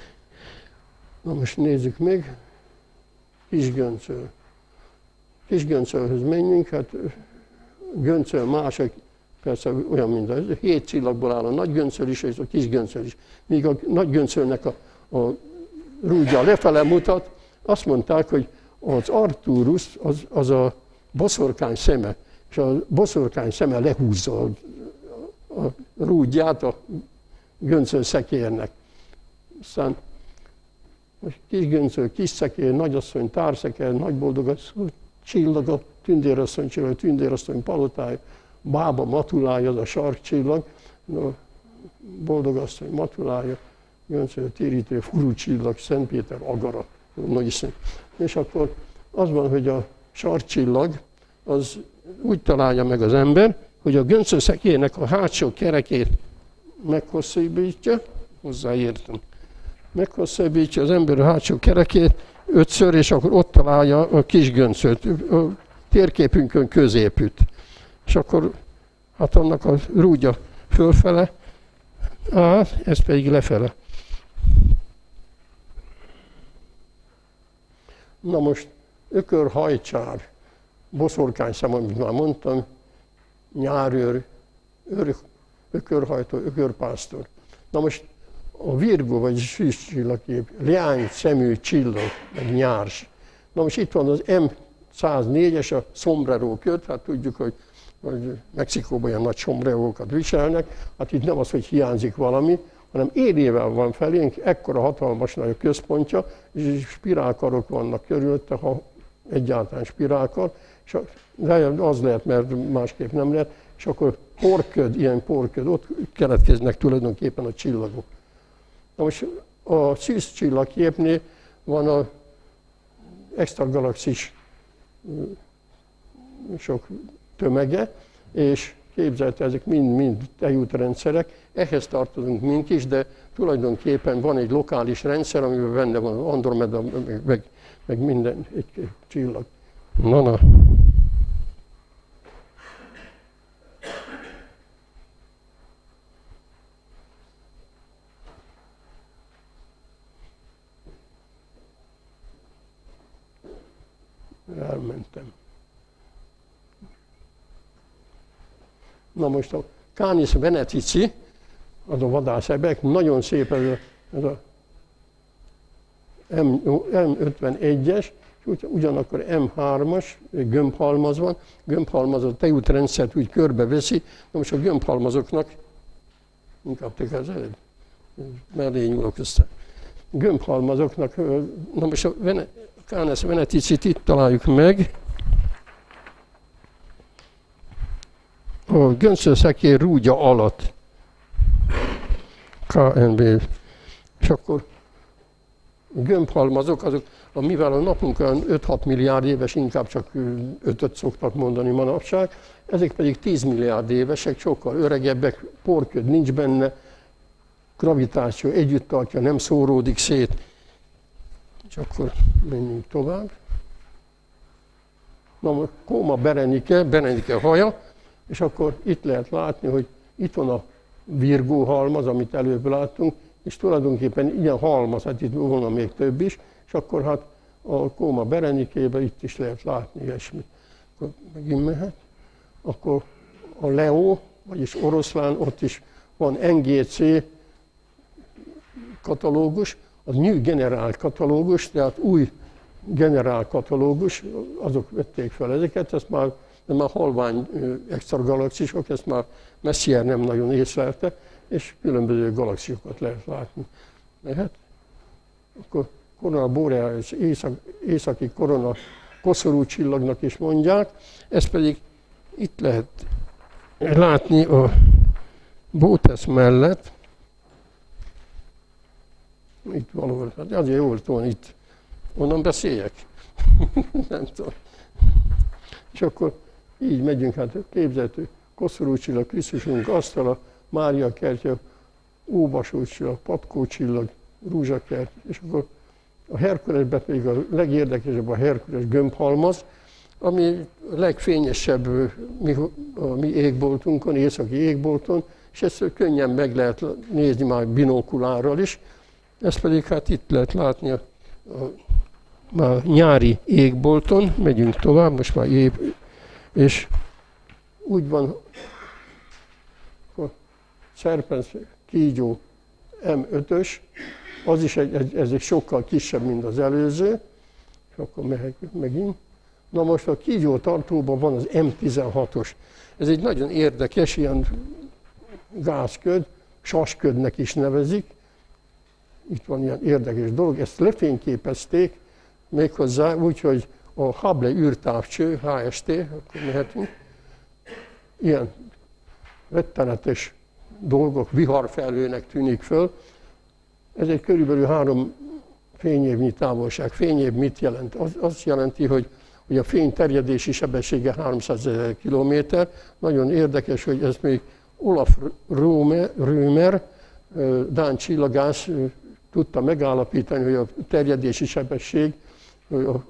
Na most nézzük meg. Kisgöncöl. Kisgöncölhöz menjünk, hát göncöl mások, persze olyan, mint az. Hét csillagból áll a nagy göncöl is, és a kis göncöl is. Míg a nagy göncölnek a, a rúdja lefele mutat, azt mondták, hogy az Arcturus az, az a boszorkány szeme, és a boszorkány szeme lehúzza a, a rúdját a göncöl szekérnek. Aztán kis göncöl, kis szekér, nagyasszony, társzekér, nagy boldogasszony, csillag, a tündérasszony csillag, tündérasszony palotája, bába matulája, az a sarkcsillag, no, boldogasszony matulája, göncöl, térítő, furú csillag, Szent Péter agara, nagy szép. És akkor az van, hogy a sarkcsillag az úgy találja meg az ember, hogy a göncöl szekérnek a hátsó kerekét meghosszabbítja, hozzáértem, meghosszabbítja az ember a hátsó kerekét ötször, és akkor ott találja a kis göncöt, a térképünkön középütt. És akkor hát annak a rúdja fölfele, áll, ez pedig lefele. Na most ökörhajcsár, boszorkányszem, amit már mondtam, nyárőr, ökörhajtó, ökörpásztor. Na most a Virgo, vagy szűz csillagkép, leány szemű csillag, meg nyárs. Na most itt van az M száznégyes, a sombrero köt, hát tudjuk, hogy, hogy Mexikóban olyan nagy sombrerókat viselnek, hát itt nem az, hogy hiányzik valami, hanem élével van felénk, ekkora hatalmas nagy a központja, és spirálkarok vannak körülötte, ha egyáltalán spirálkar, és az lehet, mert másképp nem lehet, és akkor porköd, ilyen porköd, ott keletkeznek tulajdonképpen a csillagok. Na most a szűz csillagképnél van az extragalaxis sok tömege, és képzelte, ezek mind-mind tejútrendszerek, ehhez tartozunk mink is, de tulajdonképpen van egy lokális rendszer, amiben benne van az Andromeda, meg, meg, meg minden egy csillag. Na, na. Elmentem. Na most a Canis venetici, az a vadászebek, nagyon szép ez a, ez a em ötvenegyes, ugyanakkor em hármas, gömbhalmaz van, gömbhalmaz a tejútrendszert úgy körbeveszi, na most a gömbhalmazoknak, inkább te kezeled, mellé nyúlok össze. Gömbhalmazoknak, na most a Canis veneticit itt találjuk meg, a göncölszekér rúdja alatt, ká en bé, és akkor a gömbhalmazok, azok, mivel a napunk olyan öt-hat milliárd éves, inkább csak ötöt szoktak mondani manapság, ezek pedig tíz milliárd évesek, sokkal öregebbek, porköd nincs benne, gravitáció együtt tartja, nem szóródik szét. És akkor menjünk tovább. Na, Coma berenike, berenike haja, és akkor itt lehet látni, hogy itt van a Virgo halmaz, amit előbb láttunk, és tulajdonképpen ilyen halmaz, hát itt volna még több is, és akkor hát a Coma berenikében itt is lehet látni ilyesmit. Akkor megint mehet. Akkor a Leo, vagyis oroszlán, ott is van en gé cé katalógus, az New General katalógus, tehát új generál katalógus, azok vették fel ezeket, ezt már, de már halvány extragalaxisok, ezt már Messier nem nagyon észlelte, és különböző galaxisokat lehet látni. Lehet? Akkor Corona Borealis, észak, északi korona koszorú csillagnak is mondják, ezt pedig itt lehet látni a Bótesz mellett, itt valahol, hát azért jól tudom, itt, onnan beszéljek, nem tudom. És akkor így megyünk, hát képzelhető, koszorú csillag, Krisztusunk asztala, Mária kertje, Óvasó csillag, Patkó csillag, Rózsakert, és akkor a Herkulesben pedig a legérdekesebb a Herkules gömbhalmaz, ami a legfényesebb mi, a mi égboltunkon, északi égbolton, és ezt könnyen meg lehet nézni már binokulárral is. Ezt pedig hát itt lehet látni a, a, a nyári égbolton, megyünk tovább, most már épp, és úgy van, a Serpens kígyó em ötös, az is egy, egy, ez egy sokkal kisebb, mint az előző, és akkor megyünk megint. Na most a kígyó tartóban van az em tizenhatos. Ez egy nagyon érdekes, ilyen gázköd, sasködnek is nevezik. Itt van ilyen érdekes dolog, ezt lefényképezték méghozzá úgy, hogy a Hubble űrtávcső, há es té, akkor mehetünk, ilyen rettenetes dolgok, viharfelhőnek tűnik föl. Ez egy körülbelül három fényévnyi távolság. Fényév mit jelent? Az azt jelenti, hogy, hogy a fény terjedési sebessége háromszázezer kilométer. Nagyon érdekes, hogy ezt még Olaf Römer, dán csillagász tudta megállapítani, hogy a terjedési sebesség hogy, a,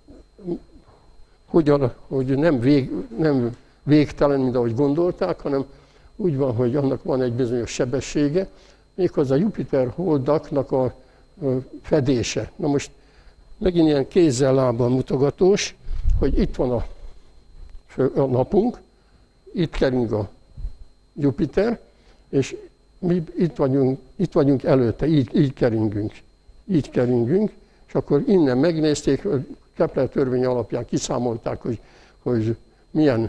hogyan, hogy nem, vég, nem végtelen, mint ahogy gondolták, hanem úgy van, hogy annak van egy bizonyos sebessége, méghozzá a Jupiter holdaknak a fedése. Na most megint ilyen kézzel lábbal mutogatós, hogy itt van a, a napunk, itt kering a Jupiter, és mi itt vagyunk, itt vagyunk előtte, így, így keringünk. Így keringünk, és akkor innen megnézték, Kepler törvény alapján kiszámolták, hogy, hogy milyen,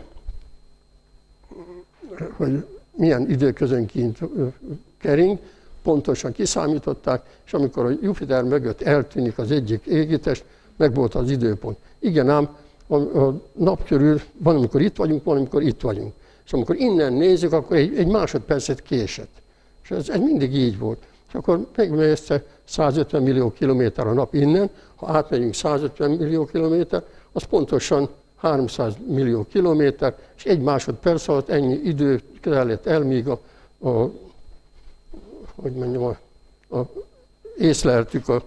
hogy milyen időközönként kering, pontosan kiszámították, és amikor a Jupiter mögött eltűnik az egyik égitest, meg volt az időpont. Igen ám, a, a nap körül van, amikor itt vagyunk, van, amikor itt vagyunk. És amikor innen nézzük, akkor egy, egy másodpercet késett. És ez, ez mindig így volt. És akkor megmészte százötven millió kilométer a nap innen, ha átmegyünk százötven millió kilométer, az pontosan háromszáz millió kilométer, és egy másodperc alatt ennyi idő kellett el, míg a, a hogy mondjam, a, a, észleltük a,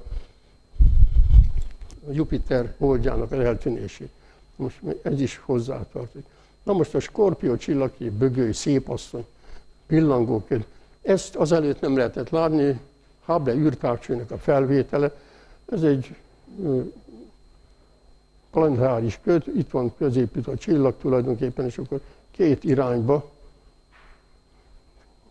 a Jupiter holdjának az eltűnését. Most ez is hozzátartozik. Na most a Skorpió csillagkép, bögöly, szépasszony, pillangóköd, ezt azelőtt nem lehetett látni, Hubble űrtávcsőnek a felvétele. Ez egy planetáris köd, itt van középít a csillag tulajdonképpen, és akkor két irányba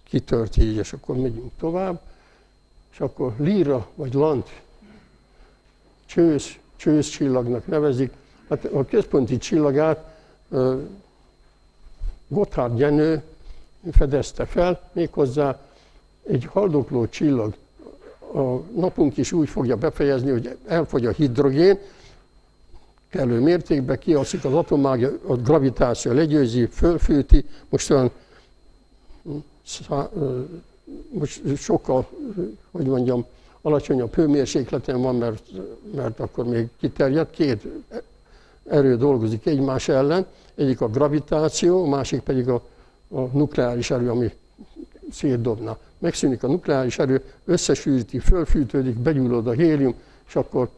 kitört így, és akkor megyünk tovább, és akkor Lyra vagy Lant csősz, csőszcsillagnak nevezik. Hát a központi csillagát Gotthard Jenő fedezte fel, méghozzá egy haldokló csillag. A napunk is úgy fogja befejezni, hogy elfogy a hidrogén, kellő mértékben kialszik az atomágia, a gravitáció legyőzi, fölfűti, most olyan most sokkal, hogy mondjam, alacsonyabb hőmérsékleten van, mert, mert akkor még kiterjed, két erő dolgozik egymás ellen, egyik a gravitáció, a másik pedig a, a nukleáris erő, ami szétdobna. Megszűnik a nukleáris erő, összesűríti, fölfűtődik, begyullad a hélium, és akkor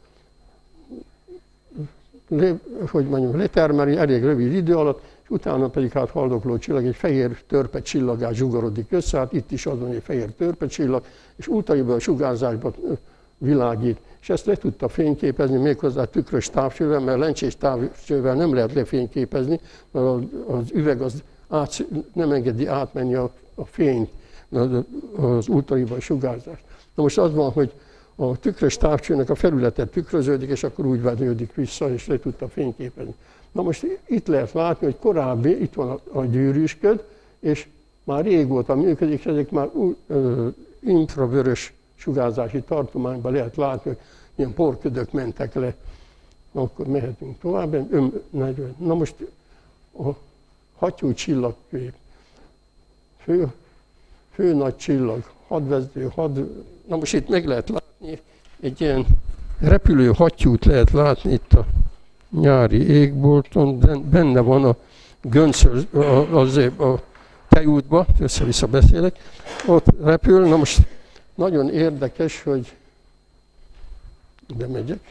le, hogy mondjam, letermeli elég rövid idő alatt, és utána pedig hát haldokló csillag, egy fehér törpe csillagát zsugorodik össze, hát itt is az van egy fehér törpe csillag, és ultraviolett sugárzásban világít. És ezt le tudta fényképezni méghozzá tükrös távcsővel, mert lencsés távcsővel nem lehet lefényképezni, mert az üveg az át, nem engedi átmenni a, a fényt, az ultraviolett sugárzást. Na most az van, hogy a tükrös távcsőnek a felülete tükröződik, és akkor úgy verődik vissza, és le tudta fényképezni. Na most itt lehet látni, hogy korábbi, itt van a, a gyűrűsköd, és már régóta működik, és ezek már uh, infravörös sugárzási tartományban lehet látni, hogy ilyen porködök mentek le. Na, akkor mehetünk tovább. Ön, na most a hattyú csillagkép. Fő, fő nagy csillag, hadvezető, had... Na most itt meg lehet látni, egy ilyen repülő hattyút lehet látni itt a nyári égbolton, benne van a göncöl, az a tejútba, össze-vissza beszélek, ott repül. Na most nagyon érdekes, hogy ide megyek.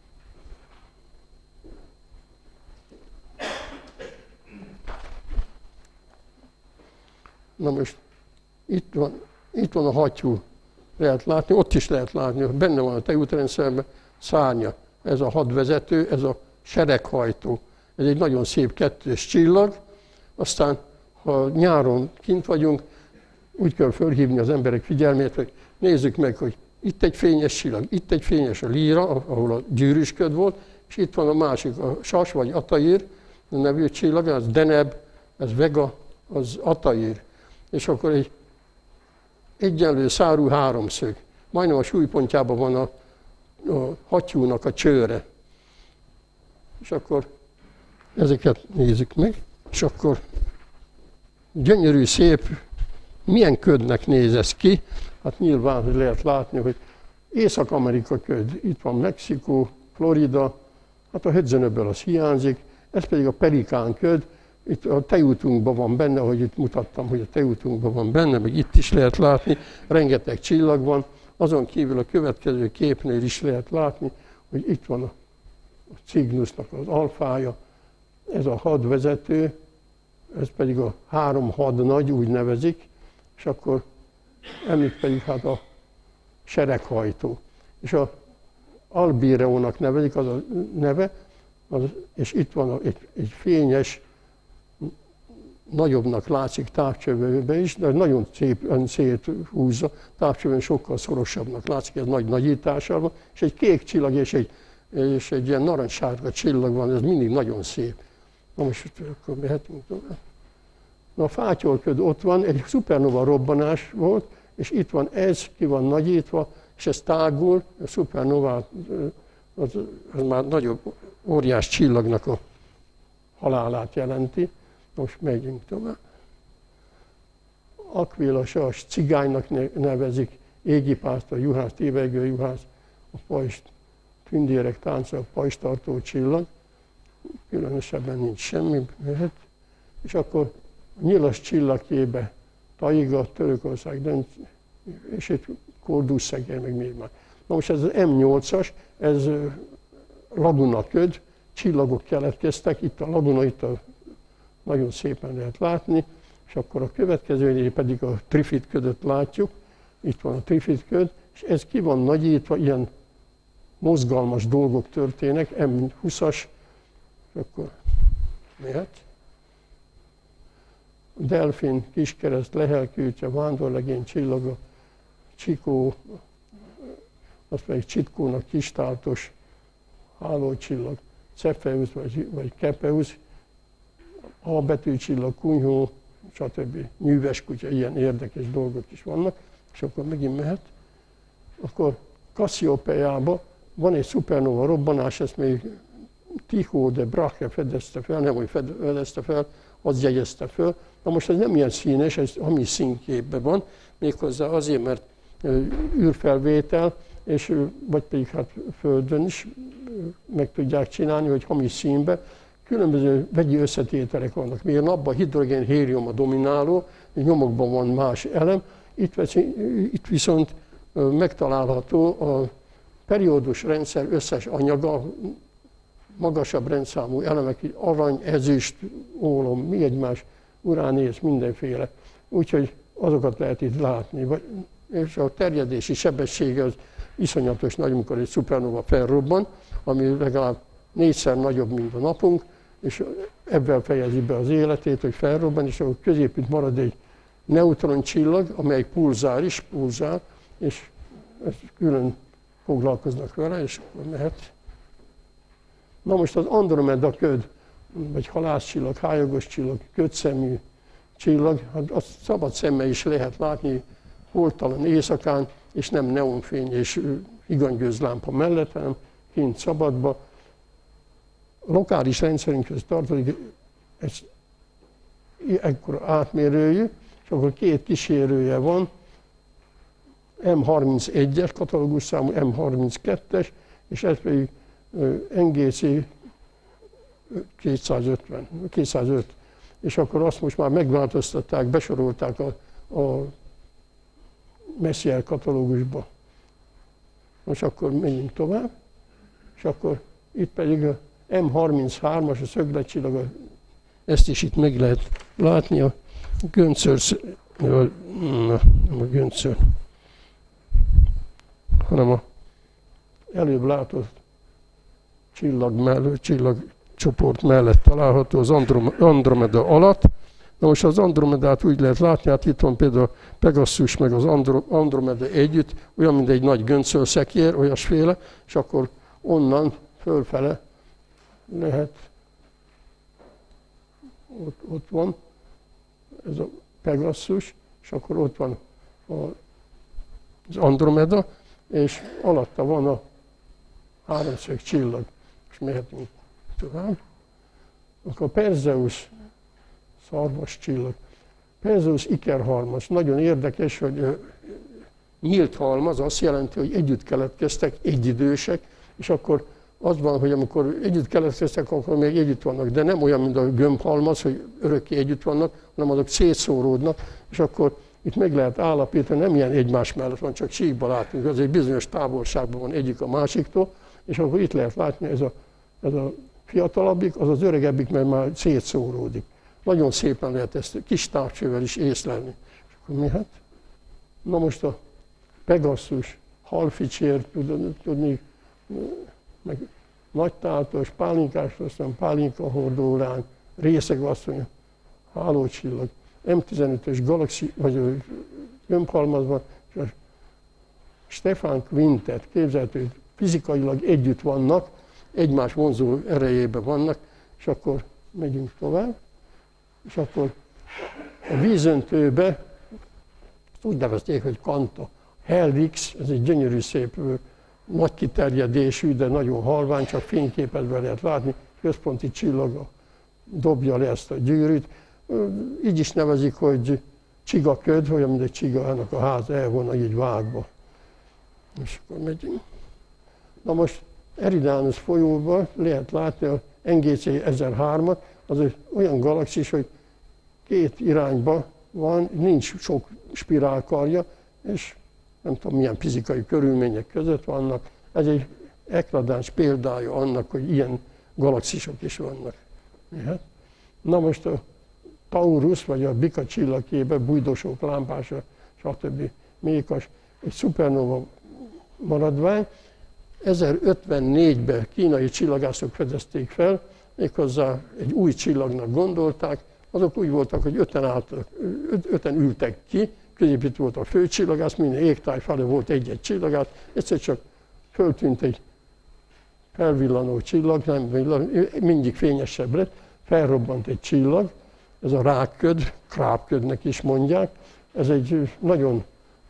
Na most itt van, itt van a hattyú, lehet látni, ott is lehet látni, benne van a tejútrendszerben szárnya. Ez a hadvezető, ez a sereghajtó. Ez egy nagyon szép kettős csillag, aztán ha nyáron kint vagyunk, úgy kell fölhívni az emberek figyelmét, hogy nézzük meg, hogy itt egy fényes csillag, itt egy fényes a Lyra, ahol a gyűrűsköd volt, és itt van a másik, a Sas vagy Altair nevű csillag, ez Deneb, ez Vega, az Altair. És akkor egy egyenlő szárú háromszög. Majdnem a súlypontjában van a, a hattyúnak a csőre. És akkor ezeket nézzük meg, és akkor gyönyörű, szép, milyen ködnek néz ez ki. Hát nyilván hogy lehet látni, hogy Észak-Amerika köd, itt van Mexikó, Florida, hát a Hudson-öböl az hiányzik, ez pedig a Pelikán köd, itt a tejútunkban van benne, ahogy itt mutattam, hogy a tejútunkban van benne, meg itt is lehet látni, rengeteg csillag van, azon kívül a következő képnél is lehet látni, hogy itt van a Cygnusnak az alfája, ez a hadvezető, ez pedig a három hadnagy, úgy nevezik, és akkor ennek pedig hát a sereghajtó. És a Albireónak nevezik, az a neve, az, és itt van egy, egy fényes, nagyobbnak látszik távcsövőben is, de nagyon szépen széthúzza, távcsövőn sokkal szorosabbnak látszik, ez nagy nagyítással van, és egy kék csillag és egy, és egy ilyen narancssárga csillag van, ez mindig nagyon szép. Na most akkor mehetünk tovább. Na a fátyolköd ott van, egy szupernova robbanás volt, és itt van ez, ki van nagyítva, és ez tágul, a szupernova az, az már nagyobb, óriás csillagnak a halálát jelenti. Most megyünk tovább. Aquila Sas, cigánynak nevezik, égipásztor, juhász, tévegő juhász, a pajzs, tündérek tánca, a pajzstartó csillag. Különösebben nincs semmi, mehet. És akkor a nyilas csillagkébe Taiga, Törökország, Dönc, és itt Kordusszegér, meg még már. Na most ez az em nyolcas, ez Laguna köd, csillagok keletkeztek, itt a Laguna, itt a, nagyon szépen lehet látni, és akkor a következőnél pedig a Trifid ködöt látjuk, itt van a Trifid köd, és ez ki van nagyítva, ilyen mozgalmas dolgok történnek, em huszas, és akkor mehet. delfin, kiskereszt, lehelkőtje, vándorlegény csillaga, csikó, azt pedig csitkónak kistáltos hálócsillag, Cepheus vagy, vagy Kepeus, A betűcsillag, kunyhó, stb. Nyűves kutya, ilyen érdekes dolgok is vannak, és akkor megint mehet. Akkor Kassziopeában van egy szupernova robbanás, ezt még Tycho de Brahe fedezte fel, nem úgy fedezte fel, az jegyezte fel. Na most ez nem ilyen színes, ez hamis színképben van, méghozzá azért, mert űrfelvétel, és vagy pedig hát Földön is meg tudják csinálni, hogy hamis színbe. Különböző vegyi összetételek vannak. Miért napban hidrogén, hélium a domináló, nyomokban van más elem, itt, itt viszont megtalálható a periódus rendszer összes anyaga, magasabb rendszámú elemek, arany, ezüst, ólom, mi egymás, uránius, mindenféle. Úgyhogy azokat lehet itt látni. És a terjedési sebessége az iszonyatos nagy, amikor egy szupernova felrobban, ami legalább négyszer nagyobb, mint a napunk, és ebben fejezi be az életét, hogy felrobban, és akkor középütt marad egy neutroncsillag, amely pulzál is, pulzál, és ezt külön foglalkoznak vele, és akkor mehet. Na most az Andromeda köd, vagy halászcsillag, hályogos csillag, ködszemű csillag, hát azt szabad szemmel is lehet látni holtalan éjszakán, és nem neonfény és higanyagőzlámpa mellett, hanem kint szabadba. Lokális rendszerünkhöz tartozik egy ekkora átmérőjű, és akkor két kísérője van, M harmincegyes katalógus számú, M harminckettes, és ez pedig N G C kétszázötven, kétszázöt. És akkor azt most már megváltoztatták, besorolták a, a Messier katalógusba. Most akkor menjünk tovább, és akkor itt pedig a M harminchárom-as, a szögletcsillag, ezt is itt meg lehet látni, a göncör, nem a göncör, hanem a előbb látott csillag mellett, csillagcsoport mellett található az Andromeda alatt. Na most az Andromedát úgy lehet látni, hát itt van például a Pegasus meg az Andromeda együtt, olyan, mint egy nagy göncölszekér, olyasféle, és akkor onnan fölfele lehet, ott, ott van ez a Pegasus, és akkor ott van a, az Andromeda, és alatta van a háromszög csillag, és mehetünk tovább. Akkor a Perseus szarvas csillag. Perseus ikerhalmaz. Nagyon érdekes, hogy nyílt halmaz, azt jelenti, hogy együtt keletkeztek, egyidősek, és akkor az van, hogy amikor együtt keletkeztek, akkor még együtt vannak, de nem olyan, mint a gömbhalmaz, hogy örökké együtt vannak, hanem azok szétszóródnak, és akkor itt meg lehet állapítani, nem ilyen egymás mellett van, csak síkba látunk, az egy bizonyos távolságban van egyik a másiktól, és akkor itt lehet látni, ez a, ez a fiatalabbik, az az öregebbik, mert már szétszóródik. Nagyon szépen lehet ezt kis távcsővel is észlelni. És akkor mi hát? Na most a Pegasus, halficsér, tudni, meg nagytáltos, pálinkás, aztán pálinkahordólán, részegasszony, hálócsillag, M tizenötös galaxi, vagy gömbhalmazban, és a Stefan Quintet, képzelhető, hogy fizikailag együtt vannak, egymás vonzó erejében vannak, és akkor megyünk tovább, és akkor a vízöntőbe úgy nevezték, hogy Kanta. Helvix, ez egy gyönyörű szép, nagy kiterjedésű, de nagyon halvány, csak fényképezve lehet látni, központi csillaga dobja le ezt a gyűrűt. Így is nevezik, hogy csigaköd, olyan, mint egy csigának a ház el volna így vágva. És akkor megyünk. Na most Eridanus folyóban lehet látni a N G C ezerhármat, az egy olyan galaxis, hogy két irányba van, nincs sok spirálkarja, és nem tudom milyen fizikai körülmények között vannak. Ez egy ekladáns példája annak, hogy ilyen galaxisok is vannak. Na most a Taurus, vagy a Bika csillagképe, bújdosók, lámpása, stb. Mékas, egy szupernova maradvány. ezerötvennégyben kínai csillagászok fedezték fel, méghozzá egy új csillagnak gondolták, azok úgy voltak, hogy öten, álltak, öten ültek ki, középít volt a főcsillagász, minden égtáj felé volt egy-egy csillagász, egyszer csak föltűnt egy felvillanó csillag, nem villan, mindig fényesebb lett, felrobbant egy csillag, ez a rákköd, krápködnek is mondják, ez egy nagyon,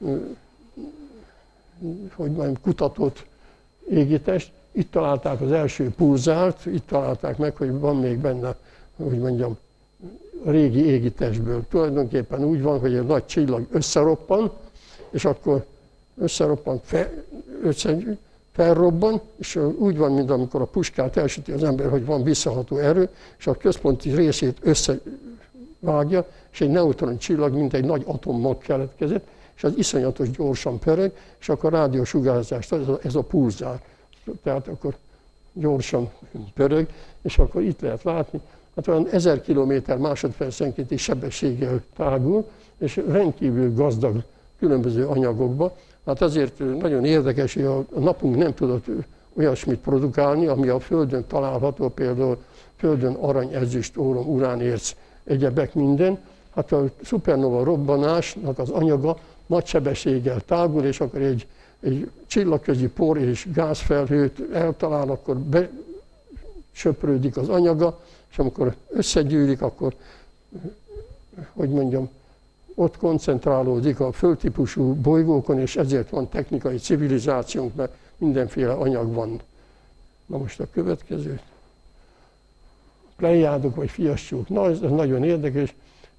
hogy mondjam, kutatott égitest. Itt találták az első pulzárt, itt találták meg, hogy van még benne, hogy mondjam, a régi égitestből. Tulajdonképpen úgy van, hogy egy nagy csillag összeroppan, és akkor összeroppan, fe, össze, felrobban, és úgy van, mint amikor a puskát elsüti az ember, hogy van visszaható erő, és a központi részét összevágja, és egy neutron csillag, mint egy nagy atommag keletkezett, és az iszonyatos gyorsan pörög, és akkor rádiósugárzást ad, ez a, ez a pulzár. Tehát akkor gyorsan pörög, és akkor itt lehet látni, hát olyan ezer kilométer másodpercenkénti sebességgel tágul, és rendkívül gazdag különböző anyagokba. Hát azért nagyon érdekes, hogy a napunk nem tudott olyasmit produkálni, ami a Földön található, például Földön arany, ezüst, óróm, urán, érc, egyebek minden. Hát a szupernova robbanásnak az anyaga nagy sebességgel tágul, és akkor egy, egy csillagközi por és gázfelhőt eltalál, akkor besöprődik az anyaga, és amikor összegyűlik, akkor, hogy mondjam, ott koncentrálódik a földtípusú bolygókon, és ezért van technikai civilizációnk, mert mindenféle anyag van. Na most a következő. Plejádok vagy fiassók. Na, ez nagyon érdekes.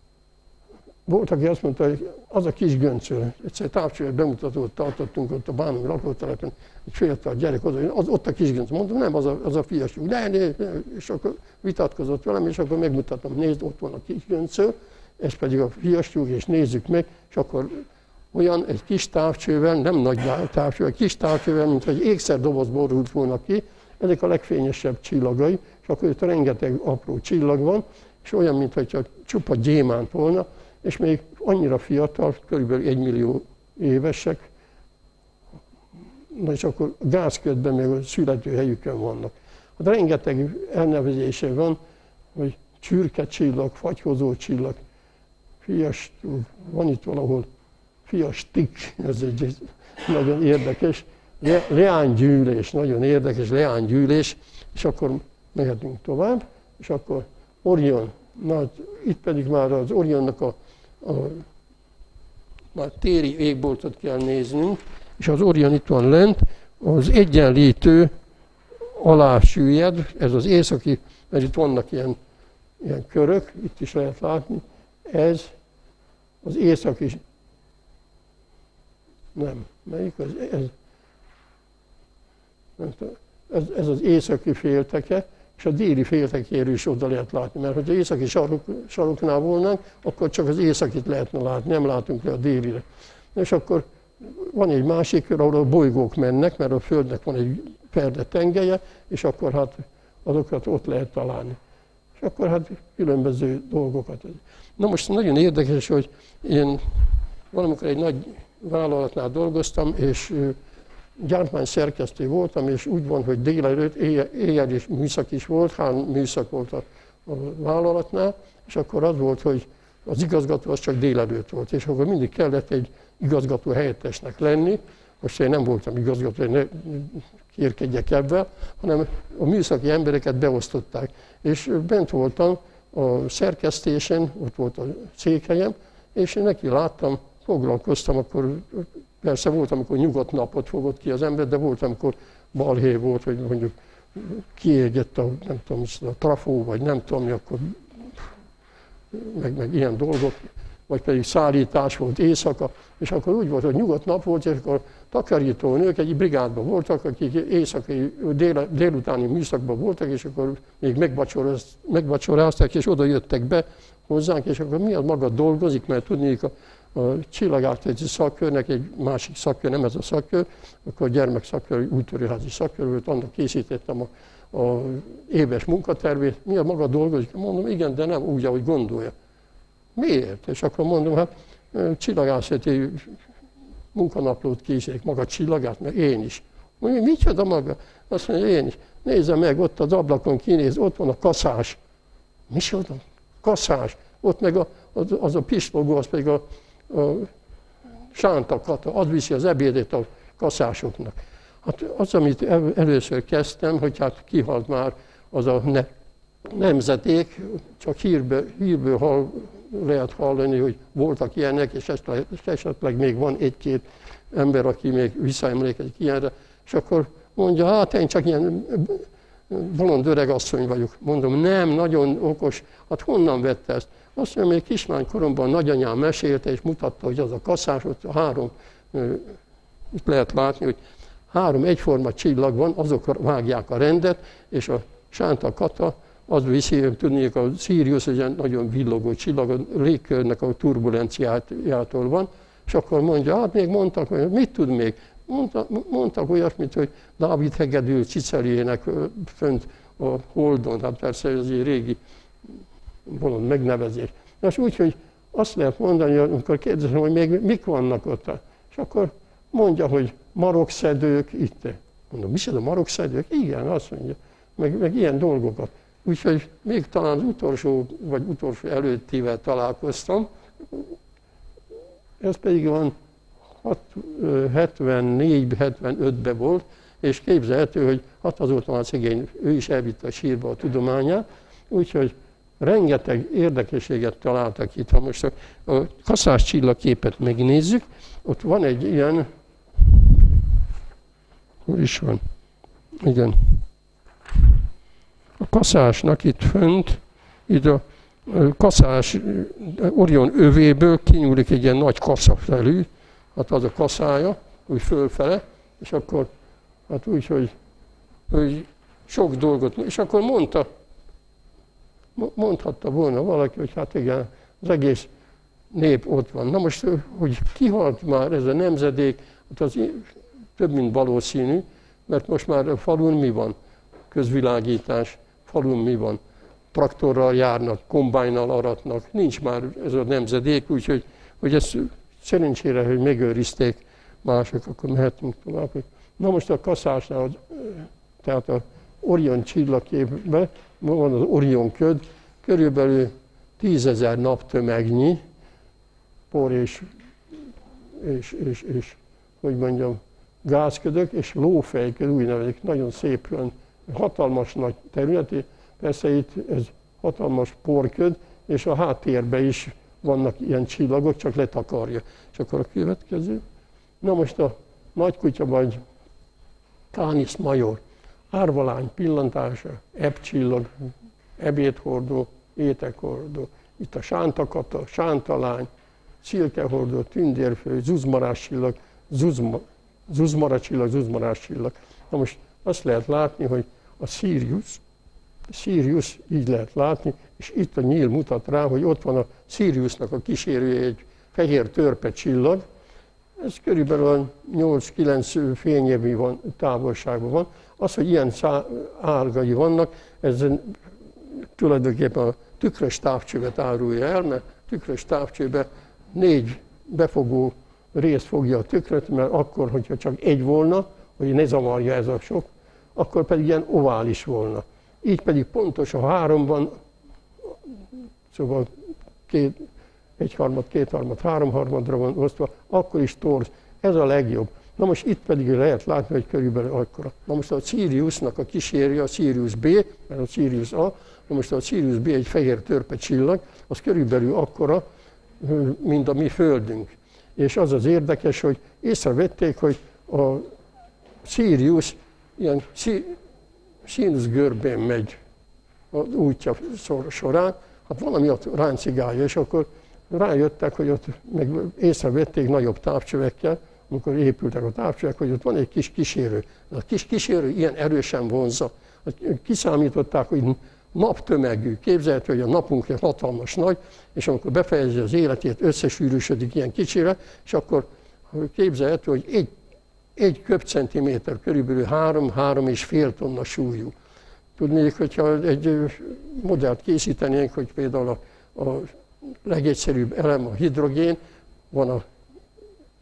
Volt, aki azt mondta, hogy az a kis göncöl. Egyszer távcsövet bemutatót tartottunk ott a Bánumi lakótelepen, egy fiatal gyerek, oda, az, ott a kis göncöl. Mondom, nem, az a, az a fiassók. De, de, de, és akkor vitatkozott velem, és akkor megmutatom, nézd, ott van a kis göncöl, ez pedig a fiassók, és nézzük meg, és akkor olyan egy kis távcsővel, nem nagy távcsővel, kis távcsővel, mint egy ékszerdoboz borult volna ki, ezek a legfényesebb csillagai, és akkor itt rengeteg apró csillag van, és olyan, mintha csupa gyémánt volna, és még annyira fiatal, körülbelül egymillió évesek, na és akkor gázködben még a születőhelyükön vannak. Hát rengeteg elnevezése van, hogy csürke csillag, fagyhozó csillag, fias, van itt valahol fiastik, ez egy nagyon érdekes, Le, leánygyűlés, nagyon érdekes leánygyűlés, és akkor mehetünk tovább, és akkor Orion, na, itt pedig már az Orionnak a, a már téri égboltot kell néznünk, és az Orion itt van lent, az egyenlítő alá süllyed, ez az északi, mert itt vannak ilyen, ilyen körök, itt is lehet látni, ez az északi, nem, melyik az, ez, ez, ez az északi félteke, és a déli féltekéről is oda lehet látni, mert ha északi sarok, saroknál volnánk, akkor csak az északit lehetne látni, nem látunk le a délire. És akkor van egy másik kör, ahol a bolygók mennek, mert a Földnek van egy ferde tengelye, és akkor hát azokat ott lehet találni. És akkor hát különböző dolgokat. Na most nagyon érdekes, hogy én valamikor egy nagy vállalatnál dolgoztam, és gyártmány szerkesztő voltam, és úgy van, hogy délelőtt, éjjel is műszak is volt, három műszak volt a, a vállalatnál, és akkor az volt, hogy az igazgató az csak délelőtt volt, és akkor mindig kellett egy igazgató helyettesnek lenni. Most én nem voltam igazgató, hogy ne kérkedjek ebben, hanem a műszaki embereket beosztották. És bent voltam a szerkesztésen, ott volt a székhelyem, és neki láttam, foglalkoztam, akkor persze volt, amikor nyugodt napot fogott ki az ember, de volt, amikor balhé volt, hogy mondjuk kiégett a, nem tudom, a trafó, vagy nem tudom mi, akkor meg, meg ilyen dolgok, vagy pedig szállítás volt éjszaka, és akkor úgy volt, hogy nyugodt nap volt, és akkor takarító nők egy brigádban voltak, akik éjszakai, dél, délutáni műszakban voltak, és akkor még megvacsorázták, és oda jöttek be hozzánk, és akkor miért maga dolgozik, mert tudnék a a csillagászati szakkörnek egy másik szakkör, nem ez a szakkör, akkor a gyermekszakkör, úttörőházi szakkör volt, annak készítettem a, a éves munkatervét. Mi a maga dolgozik? Mondom, igen, de nem úgy, ahogy gondolja. Miért? És akkor mondom, hát csillagászati munkanaplót készítek, maga csillagát, meg én is. Mondja, micsoda maga? Azt mondja, én is. Nézze meg, ott az ablakon kinéz, ott van a kaszás. Micsoda? Kaszás. ott meg a, az, az a pislogó, az pedig a, a Sánta Kata, az viszi az ebédét a kaszásoknak. Hát az, amit először kezdtem, hogy hát kihalt már az a ne, nemzedék, csak hírből, hírből hall, lehet hallani, hogy voltak ilyenek, és esetleg, esetleg még van egy-két ember, aki még visszaemlékezik ilyenre, és akkor mondja, hát én csak ilyen bolond öreg asszony vagyok. Mondom, nem, nagyon okos, hát honnan vette ezt? Azt mondja, még kislánykoromban nagyanyám mesélte, és mutatta, hogy az a kaszás, ott a három, itt lehet látni, hogy három egyforma csillag van, azok vágják a rendet, és a Sánta Kata, az viszi, tudnék, a Sirius egy nagyon villogó csillag, a légkörnek a turbulenciájától van, és akkor mondja, hát még mondtak, hogy mit tud még? Mondtak, mondtak olyasmit, hogy Dávid hegedű Ciceljének fönt a Holdon, hát persze ez egy régi bolond megnevezés. És úgyhogy azt lehet mondani, amikor kérdezem, hogy még mik vannak ott, és akkor mondja, hogy marokszedők itt. Mondom, mi a marokszedők? Igen, azt mondja, meg, meg ilyen dolgokat. Úgyhogy még talán az utolsó, vagy utolsó előttivel találkoztam, ez pedig van hetvennégy hetvenötben volt, és képzelhető, hogy hát azóta már szegény, ő is elvitte a sírba a tudományát, úgyhogy rengeteg érdekességet találtak itt. Ha most a, a kaszás csillagképet megnézzük, ott van egy ilyen, hol is van, igen, a kaszásnak itt fönt, itt a kaszás Orion övéből kinyúlik egy ilyen nagy kasza felül, hát az a kaszája, úgy fölfele, és akkor hát úgy, hogy, hogy sok dolgot, és akkor mondta, mondhatta volna valaki, hogy hát igen, az egész nép ott van. Na most, hogy kihalt már ez a nemzedék, hát az több mint valószínű, mert most már a falun mi van? Közvilágítás, falun mi van? Traktorral járnak, kombájnnal aratnak, nincs már ez a nemzedék, úgyhogy hogy ezt szerencsére, hogy megőrizték mások, akkor mehetünk tovább. Na most a kaszásnál, tehát az Orion csillagképben van az Orion köd, körülbelül tízezer naptömegnyi por és, és, és, és, hogy mondjam, gázködök és lófejköd, úgy nevezik, nagyon szép, hatalmas nagy területi, persze itt ez hatalmas porköd, és a háttérben is vannak ilyen csillagok, csak letakarja. És akkor a következő. Na most a nagykutya vagy Canis major, árvalány pillantása, ebcsillag, ebédhordó, étekhordó. Itt a Sánta Kata, Sántalány, szilkehordó, tündérfő, zuzmarás csillag, zuzma, zuzmara csillag, zuzmarás csillag. Na most azt lehet látni, hogy a Sirius, Sirius így lehet látni, és itt a nyíl mutat rá, hogy ott van a Siriusnak a kísérője, egy fehér törpe csillag. Ez körülbelül nyolc-kilenc fényévi van, távolságban van. Az, hogy ilyen árgai vannak, ez tulajdonképpen a tükrös távcsővet árulja el, mert tükrös távcsőbe négy befogó rész fogja a tükröt, mert akkor, hogyha csak egy volna, hogy ne zavarja ez a sok, akkor pedig ilyen ovális volna. Így pedig pontos a háromban, szóval két, egyharmad, kétharmad, háromharmadra van osztva, akkor is torz. Ez a legjobb. Na most itt pedig lehet látni, hogy körülbelül akkora. Na most a Siriusnak a kísérje a Sirius B, mert a Sirius A, na most a Sirius B egy fehér törpe csillag, az körülbelül akkora, mint a mi Földünk. És az az érdekes, hogy észrevették, hogy a Sirius ilyen színuszgörbén megy az útja során, hát valami ott ráncigálja, és akkor rájöttek, hogy ott meg észrevették nagyobb távcsövekkel, amikor épültek a távcsövek, hogy ott van egy kis kísérő. A kis kísérő ilyen erősen vonzza. Kiszámították, hogy naptömegű. Képzelhető, hogy a napunk hatalmas nagy, és amikor befejezi az életét, összesűrűsödik ilyen kicsire, és akkor képzelhető, hogy egy, egy köbcentiméter körülbelül három-három és fél tonna súlyú. Tudnék, hogyha egy modellt készítenénk, hogy például a, a legegyszerűbb elem a hidrogén, van a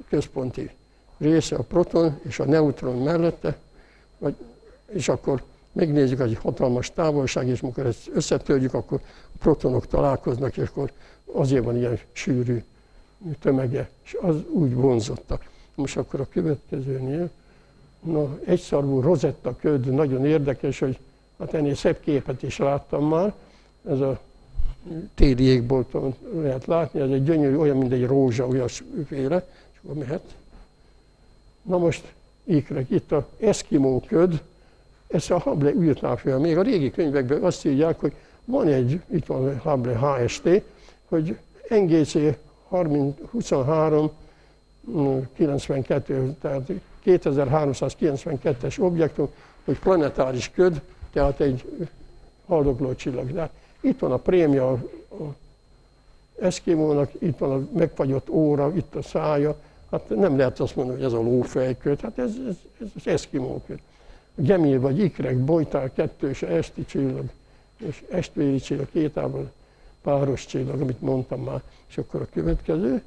központi része, a proton és a neutron mellette, vagy, és akkor megnézzük, hogy egy hatalmas távolság, és amikor ezt összetörjük, akkor a protonok találkoznak, és akkor azért van ilyen sűrű tömege, és az úgy vonzotta. Most akkor a következőnél, na, egyszarvú rozetta köd, nagyon érdekes, hogy hát ennél szebb képet is láttam már, ez a téli égbolton lehet látni, ez egy gyönyörű, olyan, mint egy rózsa, olyasféle, és akkor mehet. Na most ikrek, itt a eszkimó köd, ezt a Hubble írtál fel. Még a régi könyvekben azt írják, hogy van egy, itt van a Hubble há es té, hogy en gé cé huszonhárom kilencvenkettő, tehát kétezer-háromszázkilencvenkettes objektum, hogy planetáris köd, tehát egy haldokló csillag. De itt van a prémia a eszkimónak, itt van a megfagyott óra, itt a szája. Hát nem lehet azt mondani, hogy ez a lófejköd, hát ez, ez, ez az eszkimóköd. Gemil vagy ikrek, bojtál, kettős, esti csillag, és estvéri csillag, kétával páros csillag, amit mondtam már. És akkor a következő.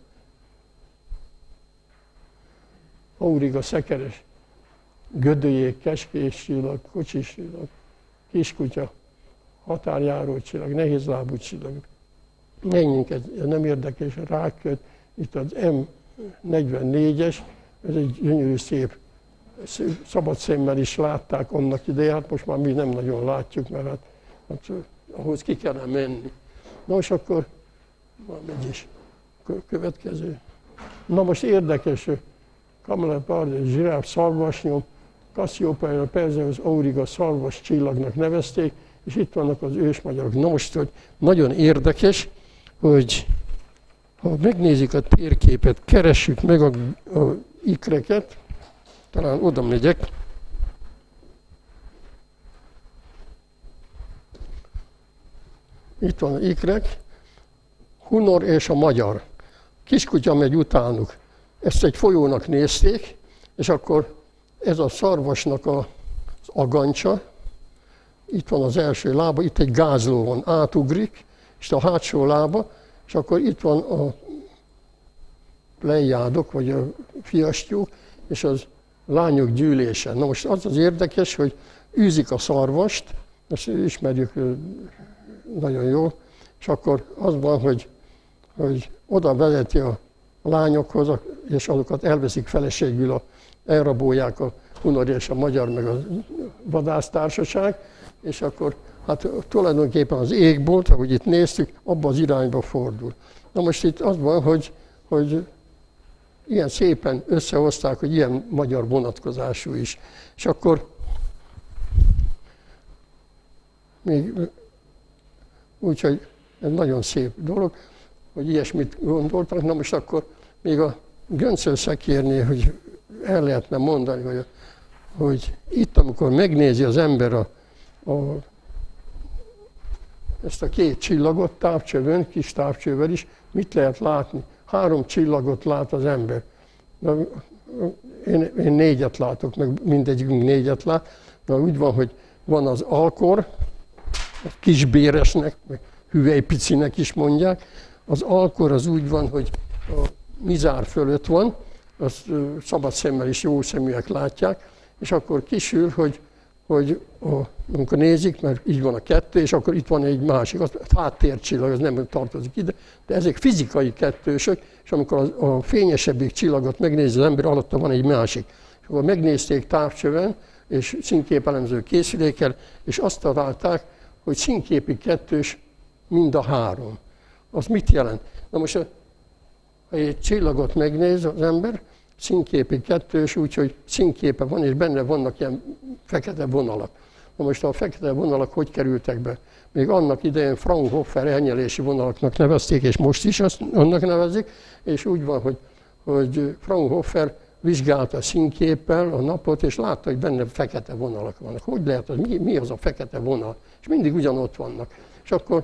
Auriga szekeres, gödölyék, keskés csillag, kocsis csillag, kiskutya, határjáró csillag, nehézlábú csillag. Menjünk, ez nem érdekes, rákköd, itt az em negyvennégyes, ez egy gyönyörű szép, szabad szemmel is látták annak idején, hát most már mi nem nagyon látjuk, mert hát, hát ahhoz ki kellene menni. Na most akkor, már megy is, következő. Na most érdekes, Camelopardalis zsiráf, szarvasnyom, Cassiopeia Perseus Auriga szarvas csillagnak nevezték, és itt vannak az ősmagyarok. Na most, hogy nagyon érdekes, hogy ha megnézik a térképet, keressük meg a, a ikreket, talán oda megyek. Itt van az ikrek, Hunor és a magyar. Kiskutya megy utánuk. Ezt egy folyónak nézték, és akkor ez a szarvasnak a, az agancsa, itt van az első lába, itt egy gázló van, átugrik, és a hátsó lába, és akkor itt van a plejádok, vagy a fiastyúk, és az lányok gyűlése. Na most az az érdekes, hogy űzik a szarvast, ezt ismerjük nagyon jól, és akkor az van, hogy, hogy oda vezeti a lányokhoz, és azokat elveszik feleségül, a, elrabolják a Hunor és a magyar, meg a vadásztársaság, és akkor hát tulajdonképpen az égbolt, ahogy itt néztük, abba az irányba fordul. Na most itt az van, hogy, hogy ilyen szépen összehozták, hogy ilyen magyar vonatkozású is. És akkor még úgyhogy ez nagyon szép dolog, hogy ilyesmit gondoltak. Na most akkor még a göncölszekérnél, hogy el lehetne mondani, hogy, hogy itt, amikor megnézi az ember a, a, ezt a két csillagot távcsövön, kis távcsővel is, mit lehet látni? Három csillagot lát az ember. Na, én, én négyet látok, meg mindegyikünk négyet lát. Na, úgy van, hogy van az alkor, kisbéresnek, meg hüvelypicinek is mondják. Az alkor az úgy van, hogy a mizár fölött van, azt szabad szemmel is jó szeműek látják, és akkor kisül, hogy, hogy a, amikor nézik, mert így van a kettő, és akkor itt van egy másik, az háttércsillag, az nem tartozik ide, de ezek fizikai kettősök, és amikor a, a fényesebbik csillagot megnézi az ember, alatta van egy másik. És akkor megnézték távcsöven, és színképelemző készülékkel, és azt találták, hogy színképi kettős mind a három. Az mit jelent? Na most, ha egy csillagot megnéz az ember, színképi kettős, úgyhogy színképe van, és benne vannak ilyen fekete vonalak. Na most a fekete vonalak hogy kerültek be? Még annak idején Fraunhofer elnyelési vonalaknak nevezték, és most is azt annak nevezik, és úgy van, hogy, hogy Fraunhofer vizsgálta színképpel a napot, és látta, hogy benne fekete vonalak vannak. Hogy lehet az? Mi, mi az a fekete vonal? És mindig ugyanott vannak. És akkor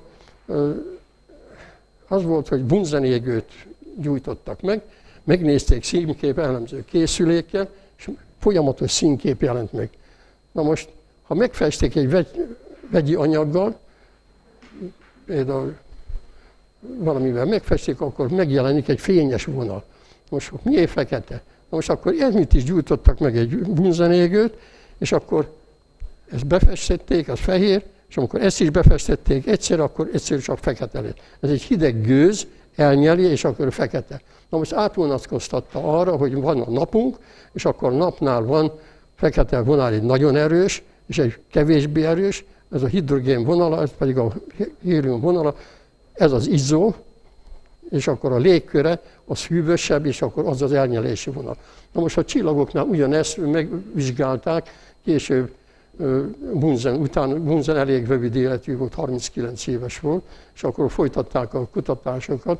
az volt, hogy bunzenégőt gyújtottak meg, megnézték színkép elemző készülékkel, és folyamatos színkép jelent meg. Na most, ha megfesték egy vegy, vegyi anyaggal, például valamivel megfesték, akkor megjelenik egy fényes vonal. Most miért fekete? Na most akkor ennyit is gyújtottak meg egy bunzenégőt, és akkor ezt befestették, az fehér, és amikor ezt is befestették egyszer, akkor egyszer csak fekete lett. Ez egy hideg gőz, elnyeli, és akkor fekete. Na most átvonatkoztatta arra, hogy van a napunk, és akkor a napnál van fekete vonal egy nagyon erős, és egy kevésbé erős, ez a hidrogén vonala, ez pedig a hélium vonala, ez az izzó, és akkor a légköre az hűvösebb, és akkor az az elnyelési vonal. Na most a csillagoknál ugyanezt megvizsgálták, később Bunsen, utána Bunsen elég rövid életű volt, harminckilenc éves volt, és akkor folytatták a kutatásokat,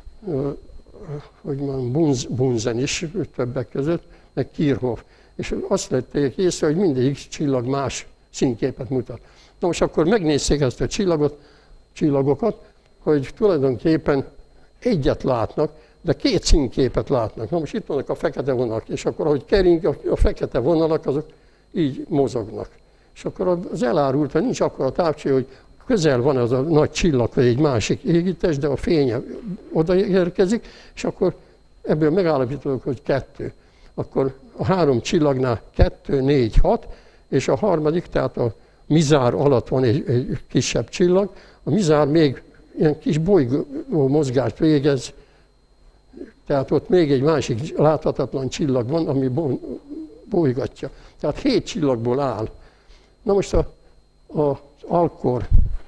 hogy mondjam, Bunsen is többek között, meg Kirchhoff. És azt lették észre, hogy mindegyik csillag más színképet mutat. Na most akkor megnézték ezt a csillagot, csillagokat, hogy tulajdonképpen egyet látnak, de két színképet látnak. Na most itt vannak a fekete vonalak, és akkor ahogy kering, a fekete vonalak, azok így mozognak. És akkor az elárult, hogy nincs akkor a távcső, hogy közel van az a nagy csillag, vagy egy másik égítés, de a fénye odaérkezik, és akkor ebből megállapítottuk, hogy kettő. Akkor a három csillagnál kettő, négy, hat, és a harmadik, tehát a Mizár alatt van egy, egy kisebb csillag, a Mizár még ilyen kis bolygó mozgást végez, tehát ott még egy másik láthatatlan csillag van, ami bolygatja. Tehát hét csillagból áll. Na most a, a, az Alkor,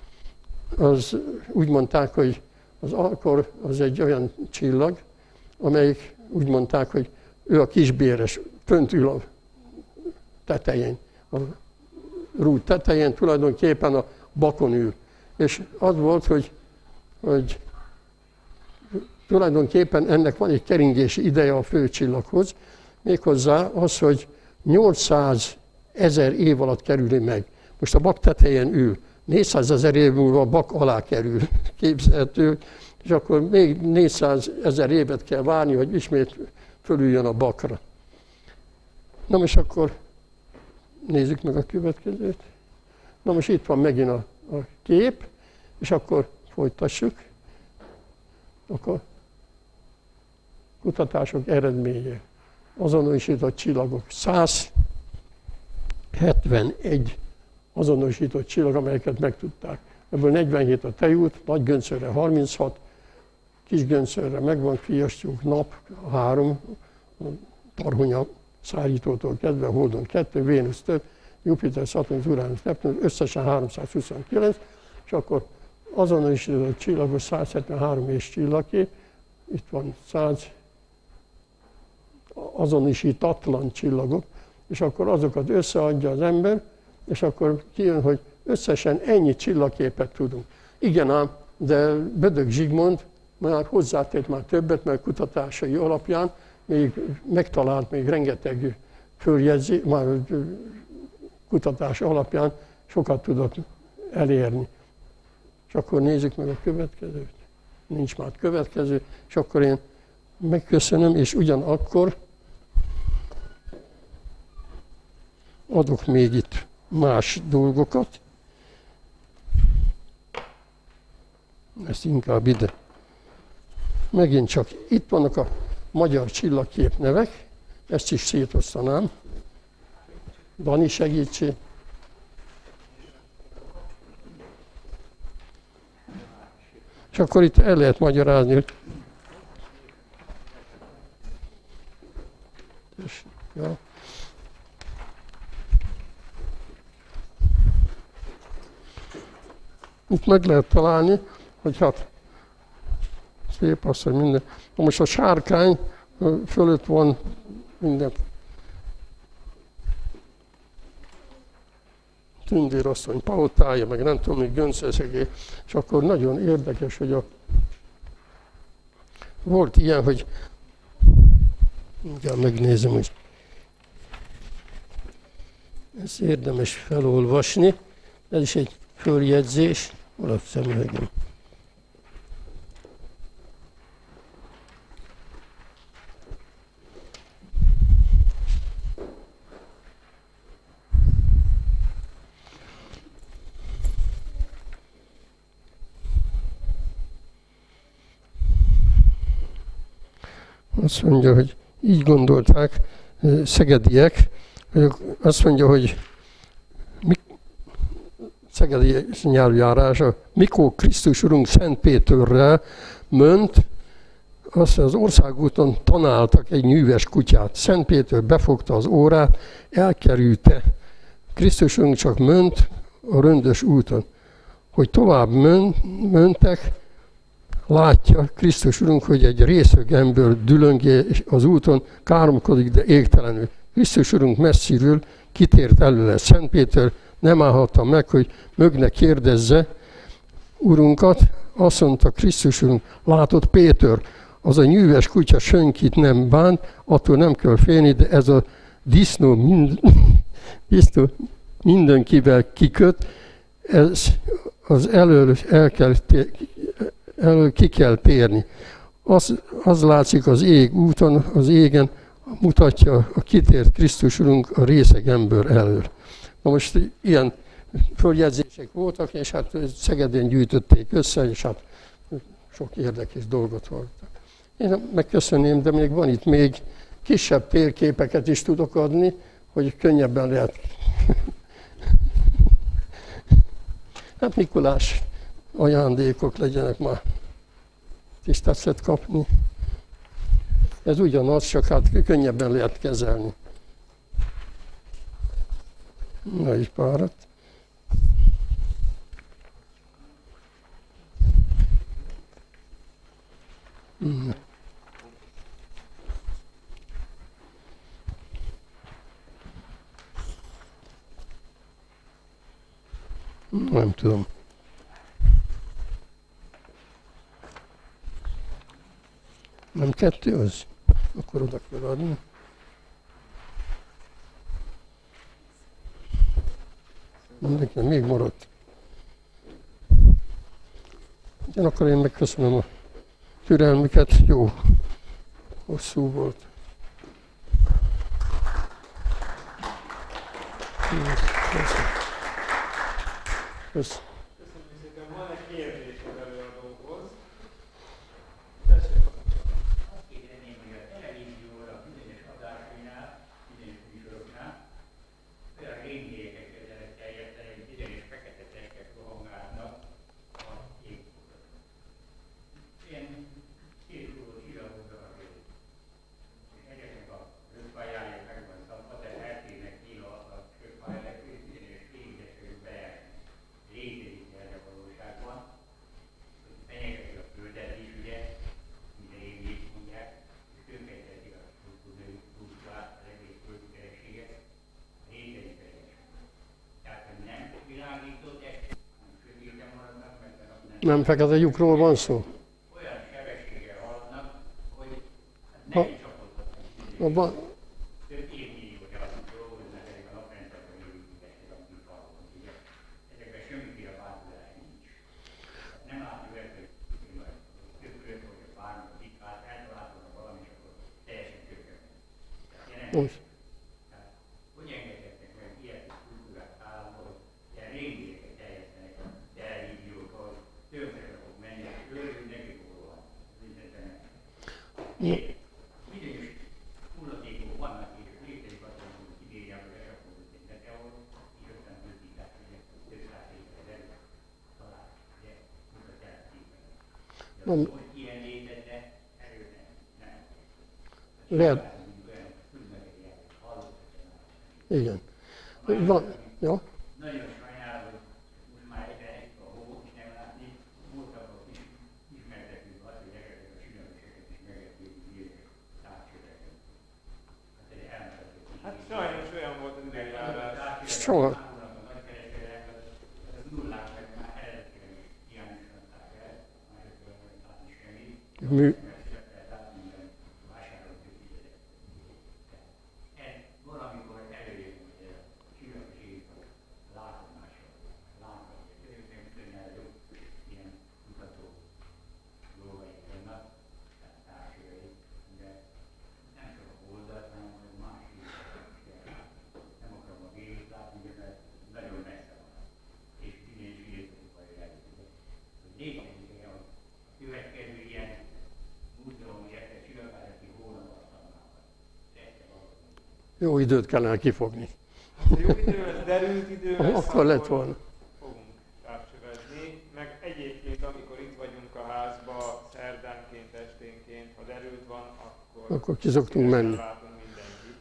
az úgy mondták, hogy az Alkor az egy olyan csillag, amelyik úgy mondták, hogy ő a kisbéres, fönt ül a tetején, a rúd tetején, tulajdonképpen a bakon ül. És az volt, hogy, hogy tulajdonképpen ennek van egy keringési ideje a főcsillaghoz, méghozzá az, hogy nyolcszázezer év alatt kerüli meg. Most a bak tetején ül, négyszázezer év múlva a bak alá kerül, képzelhető, és akkor még négyszázezer évet kell várni, hogy ismét fölüljön a bakra. Na most akkor nézzük meg a következőt. Na most itt van megint a, a kép, és akkor folytassuk. Akkor kutatások eredménye. Azonosított csillagok. száz hetvenegy azonosított csillag, amelyeket megtudták. Ebből negyvenhét a Tejút, Nagygöncörre harminchat, Kisgöncörre megvan, Fiastyúk, Nap, három, Tarhonya szállítótól kezdve, Holdon kettő, Vénusz több, Jupiter, Saturnus, Uranus, Neptunus, összesen háromszázhuszonkilenc, és akkor azonosított csillagos száz hetvenhárom és csillagkép, itt van száz azonosítatlan csillagok, és akkor azokat összeadja az ember, és akkor kijön, hogy összesen ennyi csillagképet tudunk. Igen ám, de Bödök Zsigmond már hozzátett már többet, mert kutatásai alapján még megtalált még rengeteg följegyzés, már kutatás alapján sokat tudott elérni. És akkor nézzük meg a következőt. Nincs már következő, és akkor én megköszönöm, és ugyanakkor adok még itt más dolgokat. Ezt inkább ide. Megint csak itt vannak a magyar csillagkép nevek, ezt is szétosztanám. Dani segítség. És akkor itt el lehet magyarázni, hogy ja. Itt meg lehet találni, hogy hát szép az, hogy minden. Na most a sárkány fölött van minden. Tündérasszony palotája, meg nem tudom, még Göncöszegé, és akkor nagyon érdekes, hogy a... volt ilyen, hogy mindjárt megnézem, hogy ezt érdemes felolvasni, ez is egy följegyzés, alatt szemüvegem. Azt mondja, hogy így gondolták szegediek, azt mondja, hogy szegedi nyelvjárása, mikor Krisztus Urunk Szent Péterrel ment, azt az országúton tanáltak egy nyűves kutyát. Szent Péter befogta az órát, elkerülte. Krisztus Urunk csak ment a röndös úton. Hogy tovább mentek, látja Krisztus Urunk, hogy egy részeg ember dülöngé az úton, káromkodik, de égtelenül. Krisztus Urunk messziről kitért előle. Szent Péter nem állhatta meg, hogy mögne kérdezze Urunkat. Azt mondta Krisztus Urunk, látod Péter, az a nyűves kutya senkit nem bánt, attól nem kell félni, de ez a disznó, mind, disznó mindenkivel kiköt, ez az elől, el kell, elől ki kell térni. Az, az látszik az ég úton, az égen mutatja a kitért Krisztus Urunk a részeg ember elől. Na most ilyen följegyzések voltak, és hát Szegeden gyűjtötték össze, és hát sok érdekes dolgot hallottak. Én megköszönném, de még van itt még kisebb térképeket is tudok adni, hogy könnyebben lehet. Hát Mikulás ajándékok legyenek már. Is tetszett kapni. Ez ugyanaz, csak hát könnyebben lehet kezelni. Na is párat. Nem tudom. Nem kettő az? Akkor oda kell adni. Mindenki még maradt. Én akkor én megköszönöm a türelmüket. Jó, hosszú volt. Köszönöm. Köszönöm. Köszönöm szépen. Van egy kérdés az előadókhoz. Azt kérdezném, hogy a televízióra bizonyos adásainál, bizonyos műsoroknál olyan rémhelyeket kezdenek terjeszteni, hogy bizonyos fekete testek rohangálnak a égbolton. Ilyen készülő csillagokra a rész. És egyeknek a rögpályája meg van szabva, de eltérnek néha a rögpályának, hogy bizonyos fényesek bejárni. Létezik erre a valóságban, hogy fenyegeti a földet is, ugye, minden évét mondják, és tönkreteszi a struktúrát, az egész földkerességet, létezik ez. Tehát, hogy nem világított estek, hanem sötéten maradnak, mert a nap nem... Nem fekete lyukról van szó? Olyan sebességgel haladnak, hogy nem is csapodhatnak. Abban Több évmillió gyarmat dolgoznak ezek a naprendszerben lévő testek, amit hallunk, ugye. Ezekben semmiféle változás nincs. Nem látjuk ezt, hogy több költ, hogy a bármit itt át, eltalálkoznak valami, és akkor teljesen csökkennek. most. Tehát, hogy engedhetnek meg ilyet kultúrát államból, ilyen régieket terjesztenek a televíziókhoz, többször fog menni, őrül neki fog rohanni. Bizonyos hullatékok vannak, és létezik azt, hogy Szibériában lerakódott egy meteor, és aztán fölhívták, hogy több száz évvel ezelőtt talán, ugye, mutatják a képen. De Nem. hogy ilyen létezne, erről nem. nem. Lehet. Olyan különbözően hallottak el. Igen. Van, ja? Nagyon sajnálom, hogy most már egyre a hót is nem látni, voltabbak is ismertetünk azt, hogy ezeket a csillagosokat is megetjük bizonyos távcsöveket. Hát ez elmehetett. Hát sajnos olyan volt az időjárás. Soha. A nagykereskedelem, az nullák meg már eredetileg is hiányosították el, már ebből nem látni semmit. Mű, Ez valamikor előjön, hogy ez a csillagos ég látomással, látva, hogy ők nem jó, ilyen mutató dolgaik vannak, tehát társai, de nem csak a holdat, hanem hogy más is kell. Nem akarom a Vénuszt látni, de mert nagyon messze van. És bizonyos írtatik vagy előtt. Hogy létezik a következő ilyen múzeum, illetve csillagászati hónapot tanulnak. Ezt valami. jó időt kellene kifogni. Jó idő lesz, derült idő lesz. Akkor lett volna. Fogunk. akkor, akkor ki szoktunk menni. látunk mindenkit.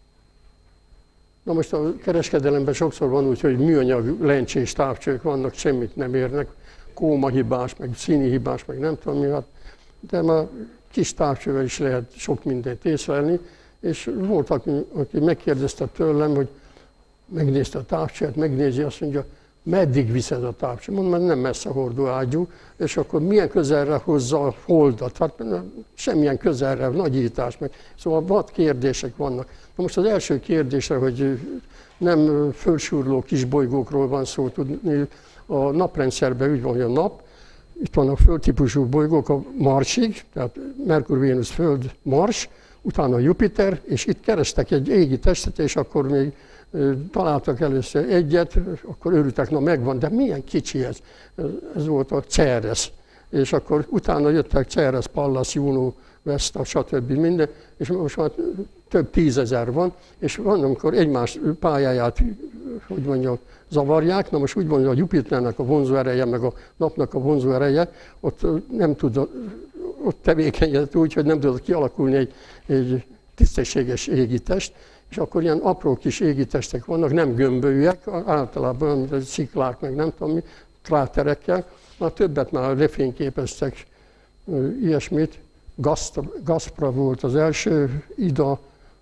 Na most a kereskedelemben sokszor van úgy, hogy műanyag lencsés távcsők vannak, semmit nem érnek, kómahibás, meg színi hibás, meg nem tudom mi, hát, de már kis távcsővel is lehet sok mindent észlelni, és volt, aki, aki megkérdezte tőlem, hogy megnézte a távcsőt, megnézi, azt mondja, meddig viszed a távcsőt? Mondom, mert nem messze hordó ágyú, és akkor milyen közelre hozza a holdat? Hát semmilyen közelre, nagyítás meg. Szóval vad kérdések vannak. Na most az első kérdésre, hogy nem fölsúrló kisbolygókról van szó, tudni, a naprendszerben úgy van, hogy a nap, itt van a földtípusú bolygók a Marsig, tehát Merkur, Vénusz, Föld, Mars, utána Jupiter, és itt kerestek egy égi testet, és akkor még találtak először egyet, akkor örültek, na megvan, de milyen kicsi ez? Ez volt a Ceres. És akkor utána jöttek Ceres, Pallas, Juno, Vesta, stb. Minden, és most már több tízezer van, és van, amikor egymás pályáját, hogy mondjam, zavarják. Na most úgy mondja, a Jupiternek a vonzóereje, meg a napnak a vonzóereje, ott nem tud, ott tevékenyedett úgy, hogy nem tudott kialakulni egy, egy tisztességes égitest, és akkor ilyen apró kis égitestek vannak, nem gömbölyűek, általában sziklák, meg nem tudom mi, kráterekkel. Már többet már lefényképeztek ilyesmit. Gaspra volt az első, Ida,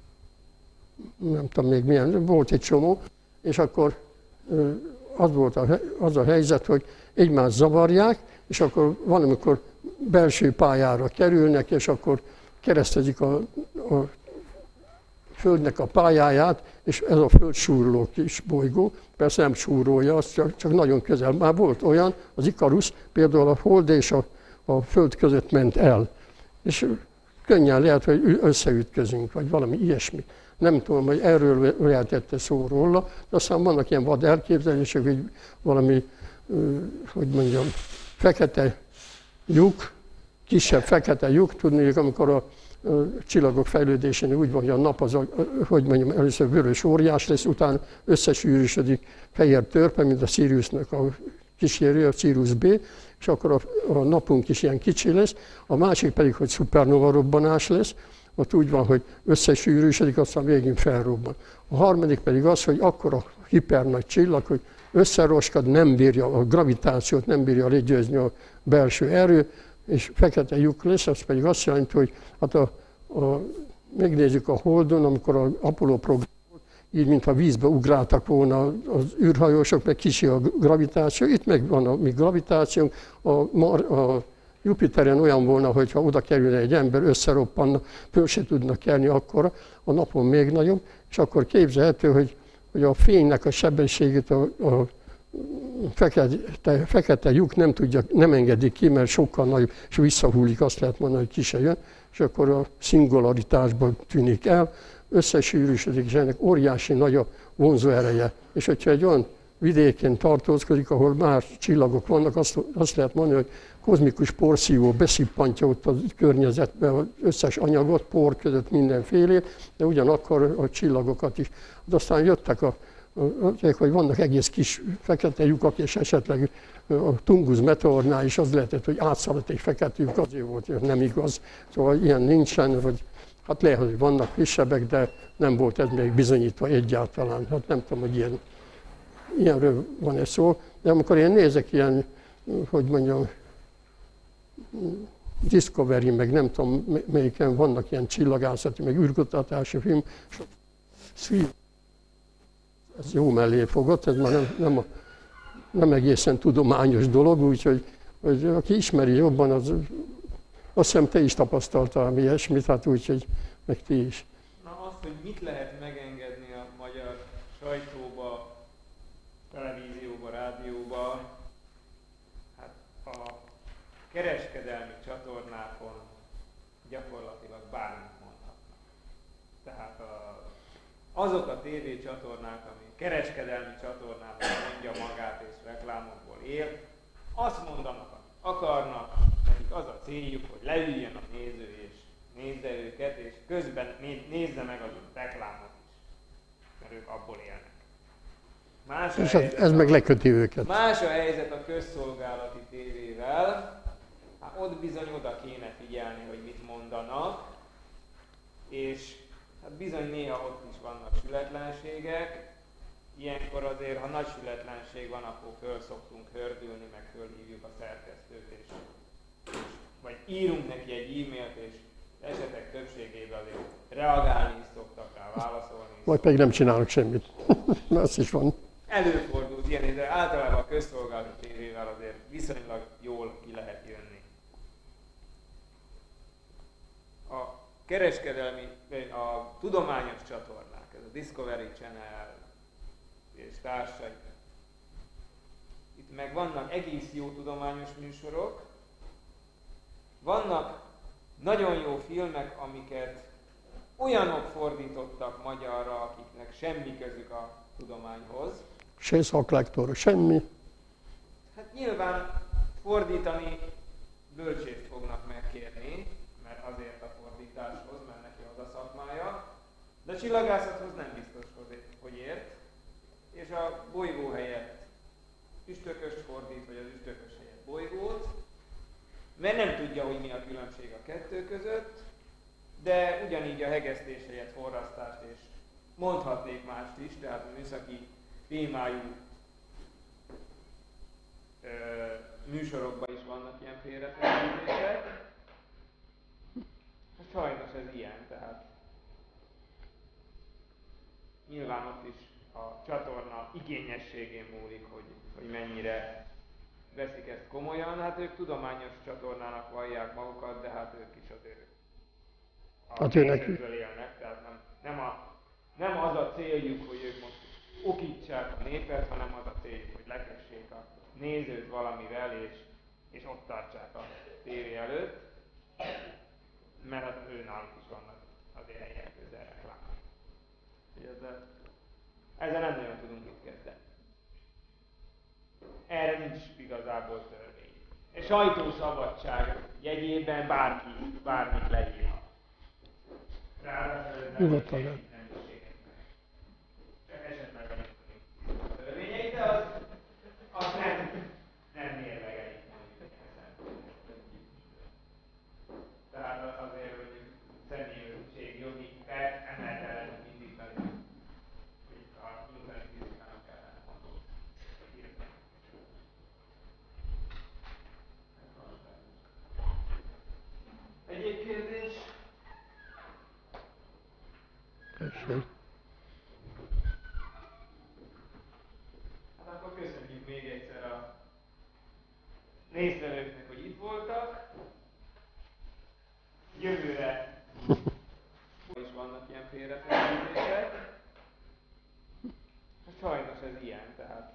nem tudom még milyen, volt egy csomó, és akkor az volt a, az a helyzet, hogy egymást zavarják, és akkor van, amikor belső pályára kerülnek, és akkor keresztezik a, a Földnek a pályáját, és ez a földsúrló kis bolygó, persze nem súrolja, az csak, csak nagyon közel. Már volt olyan, az Ikarus például a Hold és a, a Föld között ment el, és könnyen lehet, hogy összeütközünk, vagy valami ilyesmi. Nem tudom, hogy erről lehetett szó róla, de aztán vannak ilyen vad elképzelések, hogy valami, hogy mondjam, fekete lyuk, kisebb fekete lyuk, tudni, amikor a a csillagok fejlődésén úgy van, hogy a nap az, a, hogy mondjam, először vörös óriás lesz, utána összesűrűsödik fehér törpe, mint a Siriusnak a kísérő, a Sirius B, és akkor a, a napunk is ilyen kicsi lesz. A másik pedig, hogy szupernova robbanás lesz, ott úgy van, hogy összesűrűsödik, aztán végén felrobban. A harmadik pedig az, hogy akkor a hipernagy csillag, hogy összeroskad, nem bírja a gravitációt, nem bírja legyőzni a belső erő, és fekete lyuk lesz, az pedig azt jelenti, hogy hát a, a, megnézzük a Holdon, amikor az Apollo program volt, így mintha vízbe ugráltak volna az űrhajósok, meg kicsi a gravitáció, itt meg van a mi gravitációnk, a, a Jupiteren olyan volna, hogyha oda kerülne egy ember, összeroppanna, föl se tudna kelni akkora, a napon még nagyobb, és akkor képzelhető, hogy, hogy a fénynek a sebességét a, a Fekete, fekete lyuk nem tudja, nem engedik ki, mert sokkal nagyobb, és visszahullik, azt lehet mondani, hogy ki se jön, és akkor a szingularitásban tűnik el, összesűrűsödik, és ennek óriási nagy a vonzó ereje. És hogyha egy olyan vidéken tartózkodik, ahol már csillagok vannak, azt, azt lehet mondani, hogy kozmikus porszívó beszippantja ott a környezetbe az összes anyagot, por között mindenfélét, de ugyanakkor a csillagokat is. De aztán jöttek a hogy vannak egész kis fekete lyukak, és esetleg a Tungus meteornál is az lehetett, hogy átszaladt egy fekete lyuk, azért volt, hogy nem igaz. Szóval ilyen nincsen, vagy hát lehet, hogy vannak kisebbek, de nem volt ez még bizonyítva egyáltalán. Hát nem tudom, hogy ilyen, ilyenről van-e szó. De amikor én nézek ilyen, hogy mondjam, Discovery, meg nem tudom, melyiken vannak ilyen csillagászati, meg űrkutatási film, ez jó mellé fogott, ez már nem, nem, a, nem egészen tudományos dolog, úgyhogy hogy aki ismeri jobban, az, azt hiszem te is tapasztaltál ilyesmit, hát úgyhogy meg ti is. Na azt, hogy mit lehet megengedni a magyar sajtóba, televízióba, rádióba, hát a kereskedelmi csatornákon gyakorlatilag bármit mondhatnak. Tehát a, azok a tévécsatornák, ami kereskedelmi csatornában mondja magát és reklámokból él, azt mondanak, amit akarnak, nekik az a céljuk, hogy leüljön a néző és nézze őket, és közben nézze meg az reklámot is, mert ők abból élnek. Más és ez, ez meg leköti őket. Más a helyzet a közszolgálati tévével, hát ott bizony oda kéne figyelni, hogy mit mondanak, és hát bizony néha ott is vannak sületlenségek. Ilyenkor azért, ha nagy sületlenség van, akkor föl szoktunk hördülni, meg fölhívjuk a szerkesztőt, és, és vagy írunk neki egy e-mailt, és esetek többségében azért reagálni is szoktak rá, válaszolni is. Vagy pedig nem csinálnak semmit. Ez is van. Előfordult ilyen, de általában a közszolgálati tévével azért viszonylag jól ki lehet jönni. A kereskedelmi, a tudományos csatornák, ez a Discovery Channel és társai, itt meg vannak egész jó tudományos műsorok, vannak nagyon jó filmek, amiket olyanok fordítottak magyarra, akiknek semmi közük a tudományhoz. Se szaklektor, semmi. Hát nyilván fordítani bölcsészt fognak megkérni, mert azért a fordításhoz, mert neki az a szakmája, de a csillagászathoz nem biztos, hogy ért, és a bolygó helyett üstököst fordít, vagy az üstökös helyett bolygót, mert nem tudja, hogy mi a különbség a kettő között, de ugyanígy a hegesztés helyett forrasztást, és mondhatnék mást is, tehát a műszaki témájú ö, műsorokban is vannak ilyen félrefordítések. Hát sajnos ez ilyen, tehát nyilván ott is a csatorna igényességén múlik, hogy, hogy mennyire veszik ezt komolyan. Hát ők tudományos csatornának vallják magukat, de hát ők is azért a hát nézőkből élnek, tehát nem, nem, a, nem az a céljuk, hogy ők most okítsák a népet, hanem az a céljuk, hogy lekessék a nézőt valamivel, és, és ott tartsák a tévé előtt, mert hát ő náluk is vannak azért helyek közel reklámok. Ezzel, ezzel nem nagyon tudunk mit kezdeni. Erre nincs igazából törvény. A sajtószabadság jegyében bárki bármit leírhat. Ráadásul ez nem segít, nem is segít meg. Csak esetleg a törvényei, de az, az nem, nem mérlegelik mondjuk ezen. Tehát azért, hogy személyiség jogi per emeltelenül indítani, hogy a nyugati fizikának kellene mondani. Egyéb kérdés? Tessék. Hát akkor köszönjük még egyszer a nézőknek, hogy itt voltak. Jövőre is vannak ilyen félrefordítések. Hát sajnos ez ilyen, tehát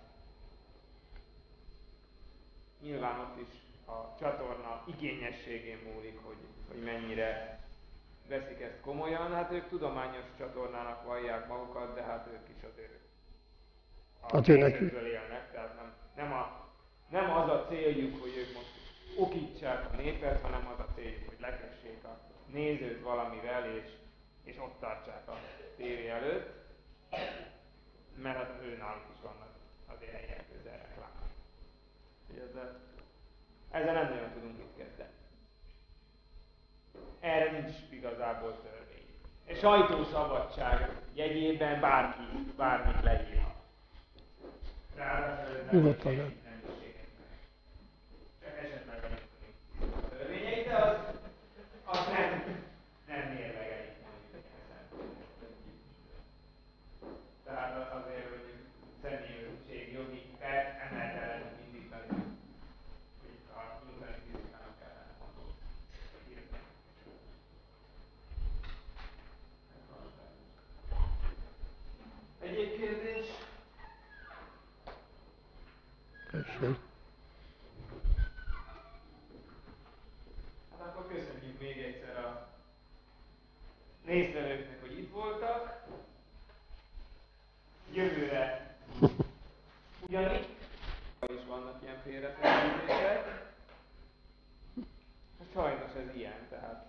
nyilván ott is a csatorna igényességén múlik, hogy, hogy mennyire veszik ezt komolyan. Hát ők tudományos csatornának vallják magukat, de hát ők is azért a hát nézőkből élnek, tehát nem, nem, a, nem az a céljuk, hogy ők most okítsák a népet, hanem az a céljuk, hogy lekessék a nézőt valamivel, és, és ott tartsák a tévé előtt, mert hát ő náluk is vannak azért helyek közel reklámok. Ezzel, ezzel nem nagyon tudunk mit kezdeni. Erre nincs igazából törvény. A sajtószabadság jegyében bárki bármit leírhat. Ráadásul ez nem is segít, nem is segít meg. Csak esetleg a törvényei, de az, az nem, nem mérlegelik mondjuk ezen. Tehát azért, hogy személyiség jogi per emeltelenül indítani, hogy a nyugati fizikának kellene mondani. Egyéb kérdés? Tessék. Hát akkor köszönjük még egyszer a nézőknek, hogy itt voltak. Jövőre ugyanígy is vannak ilyen félrefordítések. Hát sajnos ez ilyen, tehát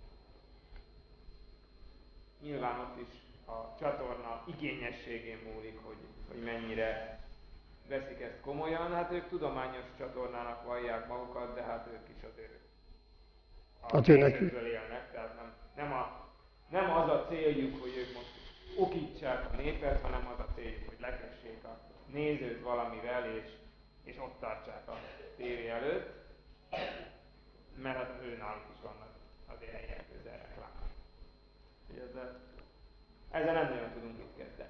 nyilván ott is a csatorna igényességén múlik, hogy, hogy mennyire veszik ezt komolyan. Hát ők tudományos csatornának vallják magukat, de hát ők is azért a hát nézőkből élnek, tehát nem, nem, a, Nem az a céljuk, hogy ők most okítsák a népet, hanem az a céljuk, hogy lekessék a nézőt valamivel, és, és ott tartsák a tévé előtt, mert az ő náluk is vannak azért helyek közel reklámok. Ezzel, ezzel nem nagyon tudunk mit kezdeni.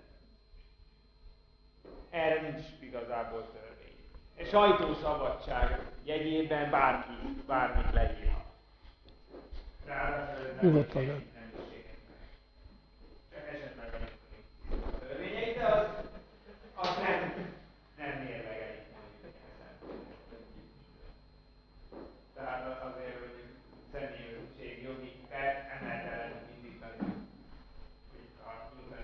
Erre nincs igazából törvény. A sajtószabadság jegyében bárki bármit leírhat. Ráadásul ez nem Nyugodtan.